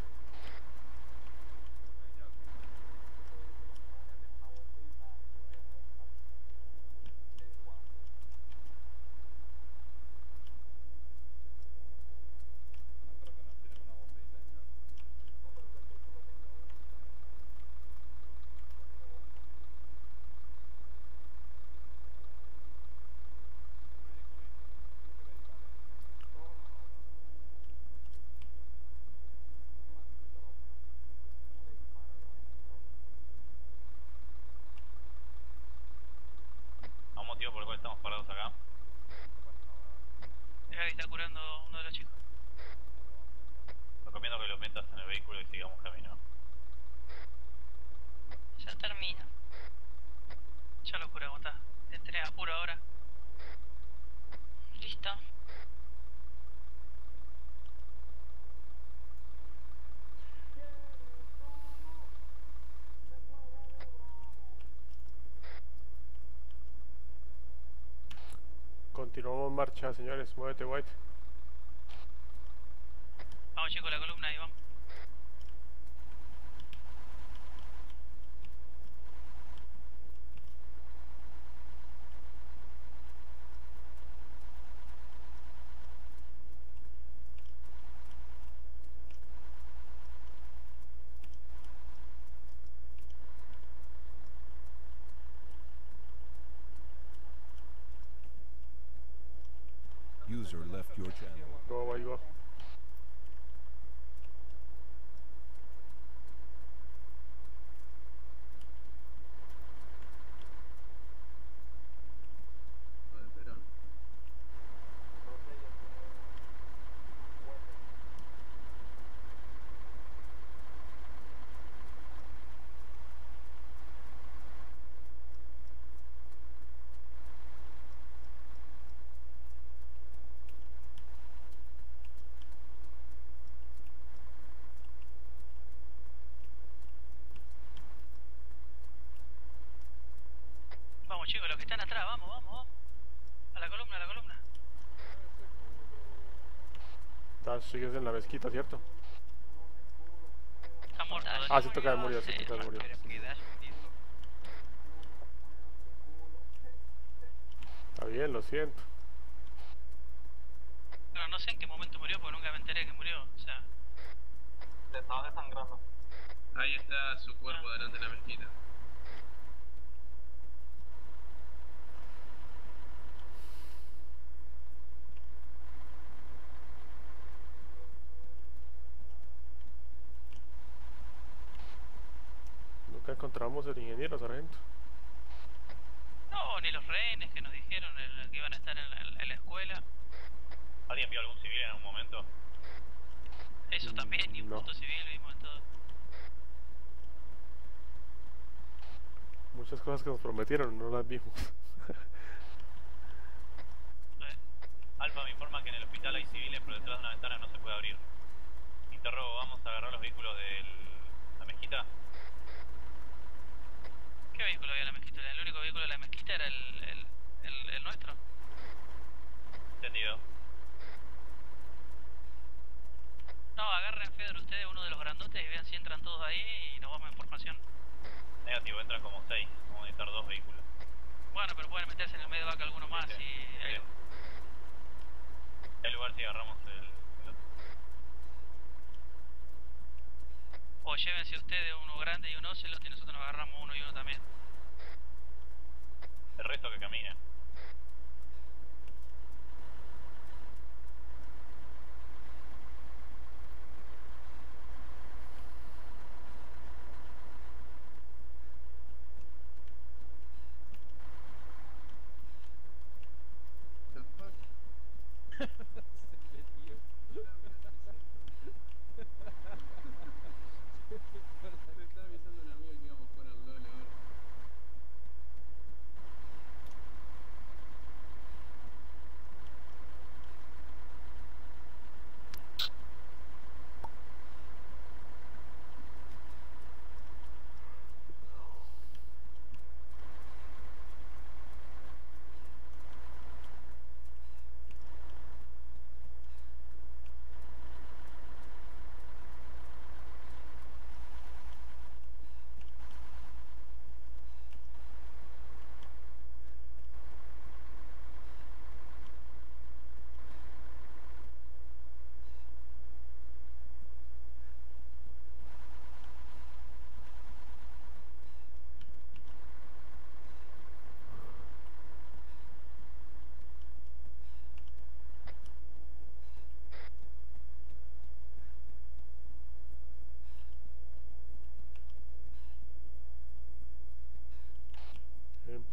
¿A un motivo por el cual estamos parados acá? Gaby está curando uno de los chicos. Recomiendo que lo metas en el vehículo y sigamos camino. Ya termino. Ya lo cura, aguanta. Tenés apuro ahora. Listo. Continuamos en marcha, señores. Muévete, White. Vamos chicos, la columna ahí, vamos. User left your channel. Go. Vamos chicos, los que están atrás, vamos. A la columna. Dash, sigues en la mezquita, ¿cierto? Está muerto. Ah, se toca de murió. Está bien, lo siento. Pero no sé en qué momento murió, porque nunca me enteré que murió, o sea... Te estaba desangrando. Ahí está su cuerpo delante de la mezquita. Nunca encontramos el ingeniero, sargento. No, ni los rehenes que nos dijeron que iban a estar en la escuela. ¿Alguien vio algún civil en algún momento? Eso también, ni un No. punto civil vimos en todo. Muchas cosas que nos prometieron, no las vimos. Alfa me informa que en el hospital hay civiles, pero detrás de una ventana no se puede abrir. Interrogo, ¿vamos a agarrar los vehículos de la mezquita? ¿Qué vehículo había en la mezquita? El único vehículo de la mezquita era el nuestro. Entendido. No, agarren Fedor ustedes uno de los grandotes y vean si entran todos ahí y nos vamos en formación. Negativo, entran como 6. Vamos a necesitar 2 vehículos. Bueno, pero pueden meterse en el medio de vaca alguno más y... ¿Qué lugar si agarramos el otro? O llévense ustedes uno grande y un Ocelot y nosotros nos agarramos uno y uno también. El resto que camina.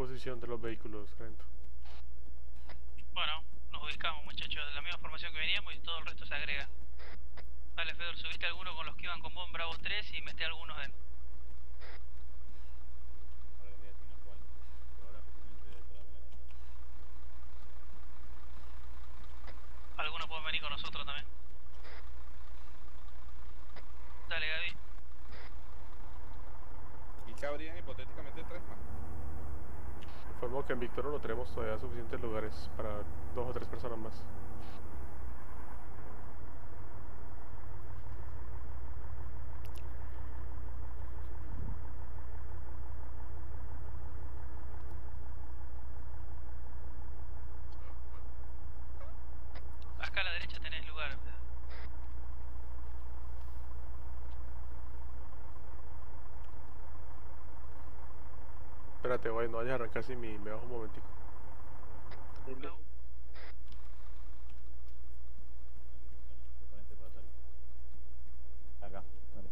posición de los vehículos, Sargento? Bueno, nos ubicamos, muchachos, de la misma formación que veníamos y todo el resto se agrega. Dale, Fedor, subiste alguno con los que iban con vos en Bravo 3 y metí algunos en... Algunos pueden venir con nosotros también. Dale, Gaby. Y que habrían hipotéticamente 3 más. Informo que en Víctor no tenemos todavía suficientes lugares para 2 o 3 personas más. Acá a la derecha tenés lugar. Espérate, güey, no vayas a arrancar si me bajo un momentico. Acá, vale.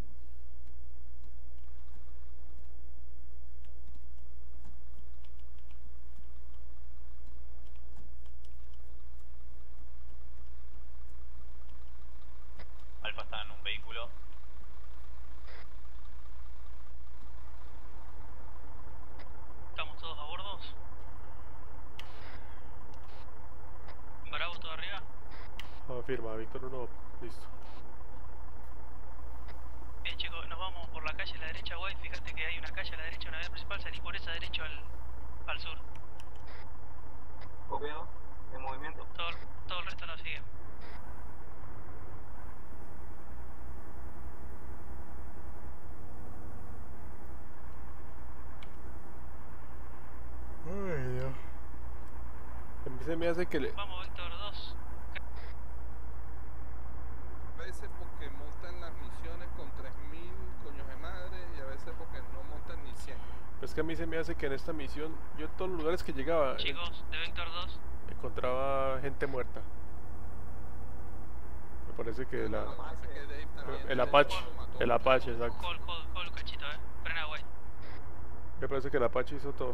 Alfa está en un vehículo. ¿Estamos todos a bordo? ¿Bravo todo arriba? Afirma, Víctor 1, listo. Bien, chicos, nos vamos por la calle a la derecha, White. Fíjate que hay una calle a la derecha, una vía principal. Salí por esa derecho al sur. Copiado, en movimiento. Todo el resto nos sigue. Ay, Dios. A mí se me hace que le... Vamos, Víctor 2. A veces porque montan las misiones con 3000 coños de madre y a veces porque no montan ni 100. Es que a mí se me hace que en esta misión, yo en todos los lugares que llegaba... Chicos, de Víctor 2. Encontraba gente muerta. Me parece que la... El Apache, exacto. Call, cachito, frena, White. Me parece que el Apache hizo todo.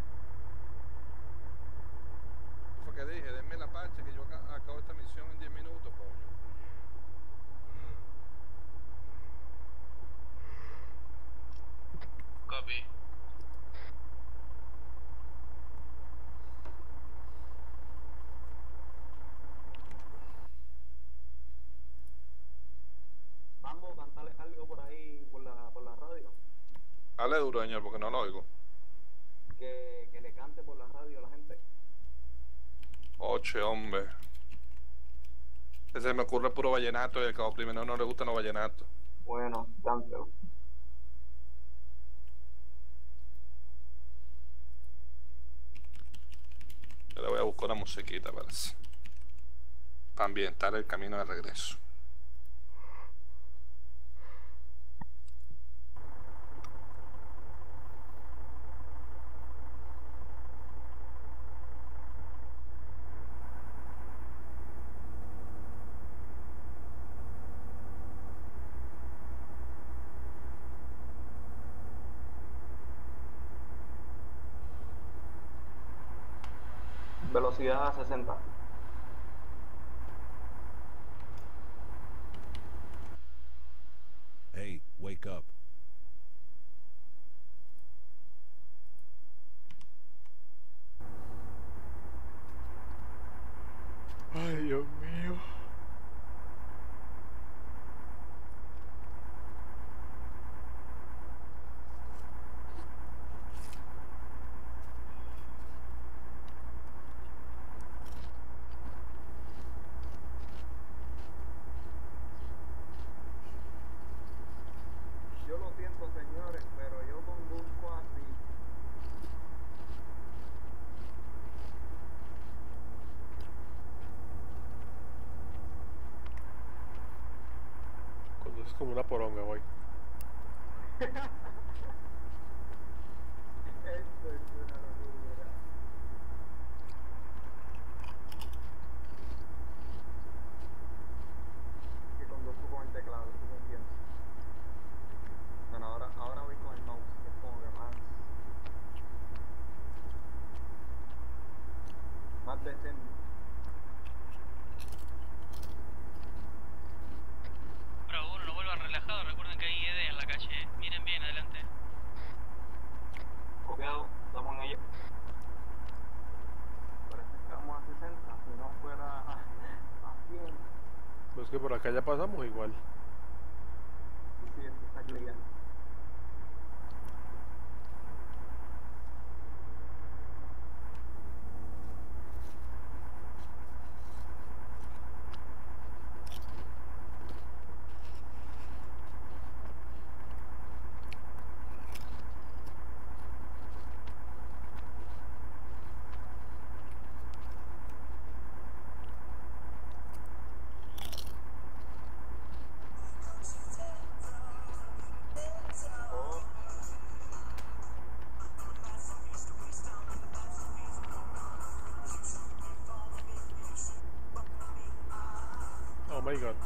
Fue que dije, denme la Apache que yo acabo esta misión en 10 minutos, coño. Copy. Vamos, cantarles algo por ahí, por la radio. Hable duro, señor, porque no lo oigo. Que le cante por la radio a la gente. Oche, hombre. Ese me ocurre puro vallenato y al cabo primero no le gustan los vallenatos. Bueno, cántelo. Yo le voy a buscar una musiquita para ambientar el camino de regreso. Velocidad a 60. Hey, wake up. Ay, Dios mío. Yo lo siento, señores, pero yo conduzco así. Cuando es como una poronga, güey. Esto es una locura. Que conduzco con el teclado, ¿tú me entiendes? Bueno, ahora voy con el mouse, que es como que más... acá ya pasamos igual. Sí, está clear. Oh my god.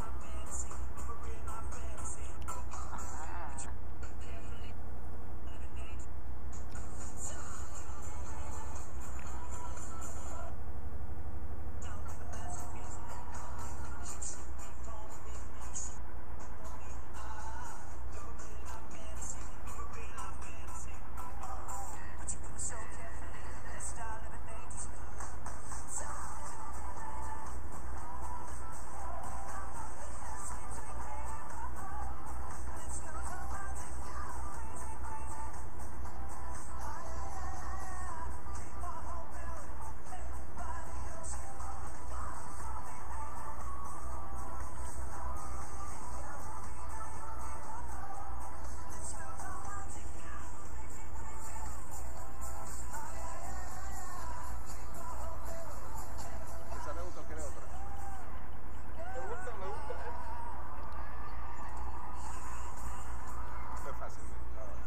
¿Esa me gusta o quiere otra? Me gusta, Esto es fácil, la verdad.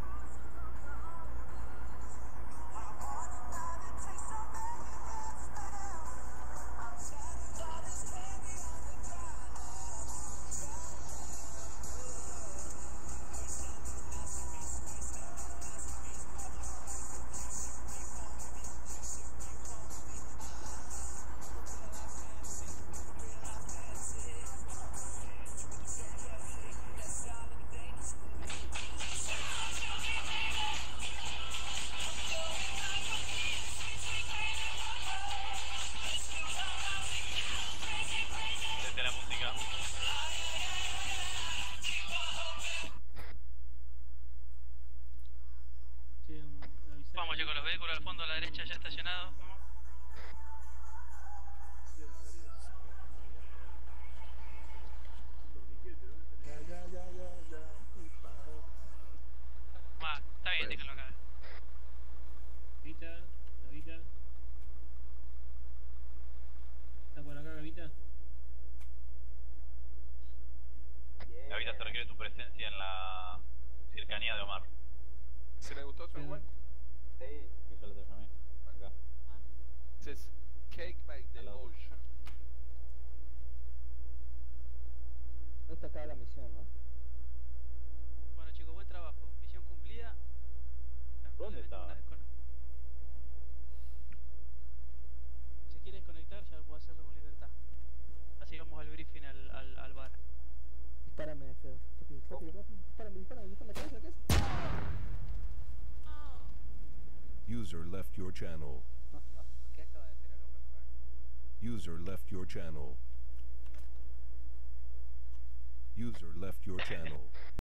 Desde la música. Vamos chicos, los vehículos al fondo a la derecha ya estacionados. Está bien, déjenlo acá. Gavita, Gavita. ¿Está por acá, Gavita? Ahorita se requiere tu presencia en la cercanía de Omar. ¿Se le gustó su igual? Sí. Que yo lo te llamé. Acá. This is Cake by the Ocean. No está acá la misión, ¿no? Bueno chicos, buen trabajo. Misión cumplida. ¿Dónde estaba? Si quiere desconectar ya puedo hacerlo con libertad. Así vamos al briefing al bar. Dispárame, Feo. Rápido. Dispárame, cabeza. User left your channel. ¿Qué acaba de hacer el hombre? User left your channel. User left your channel.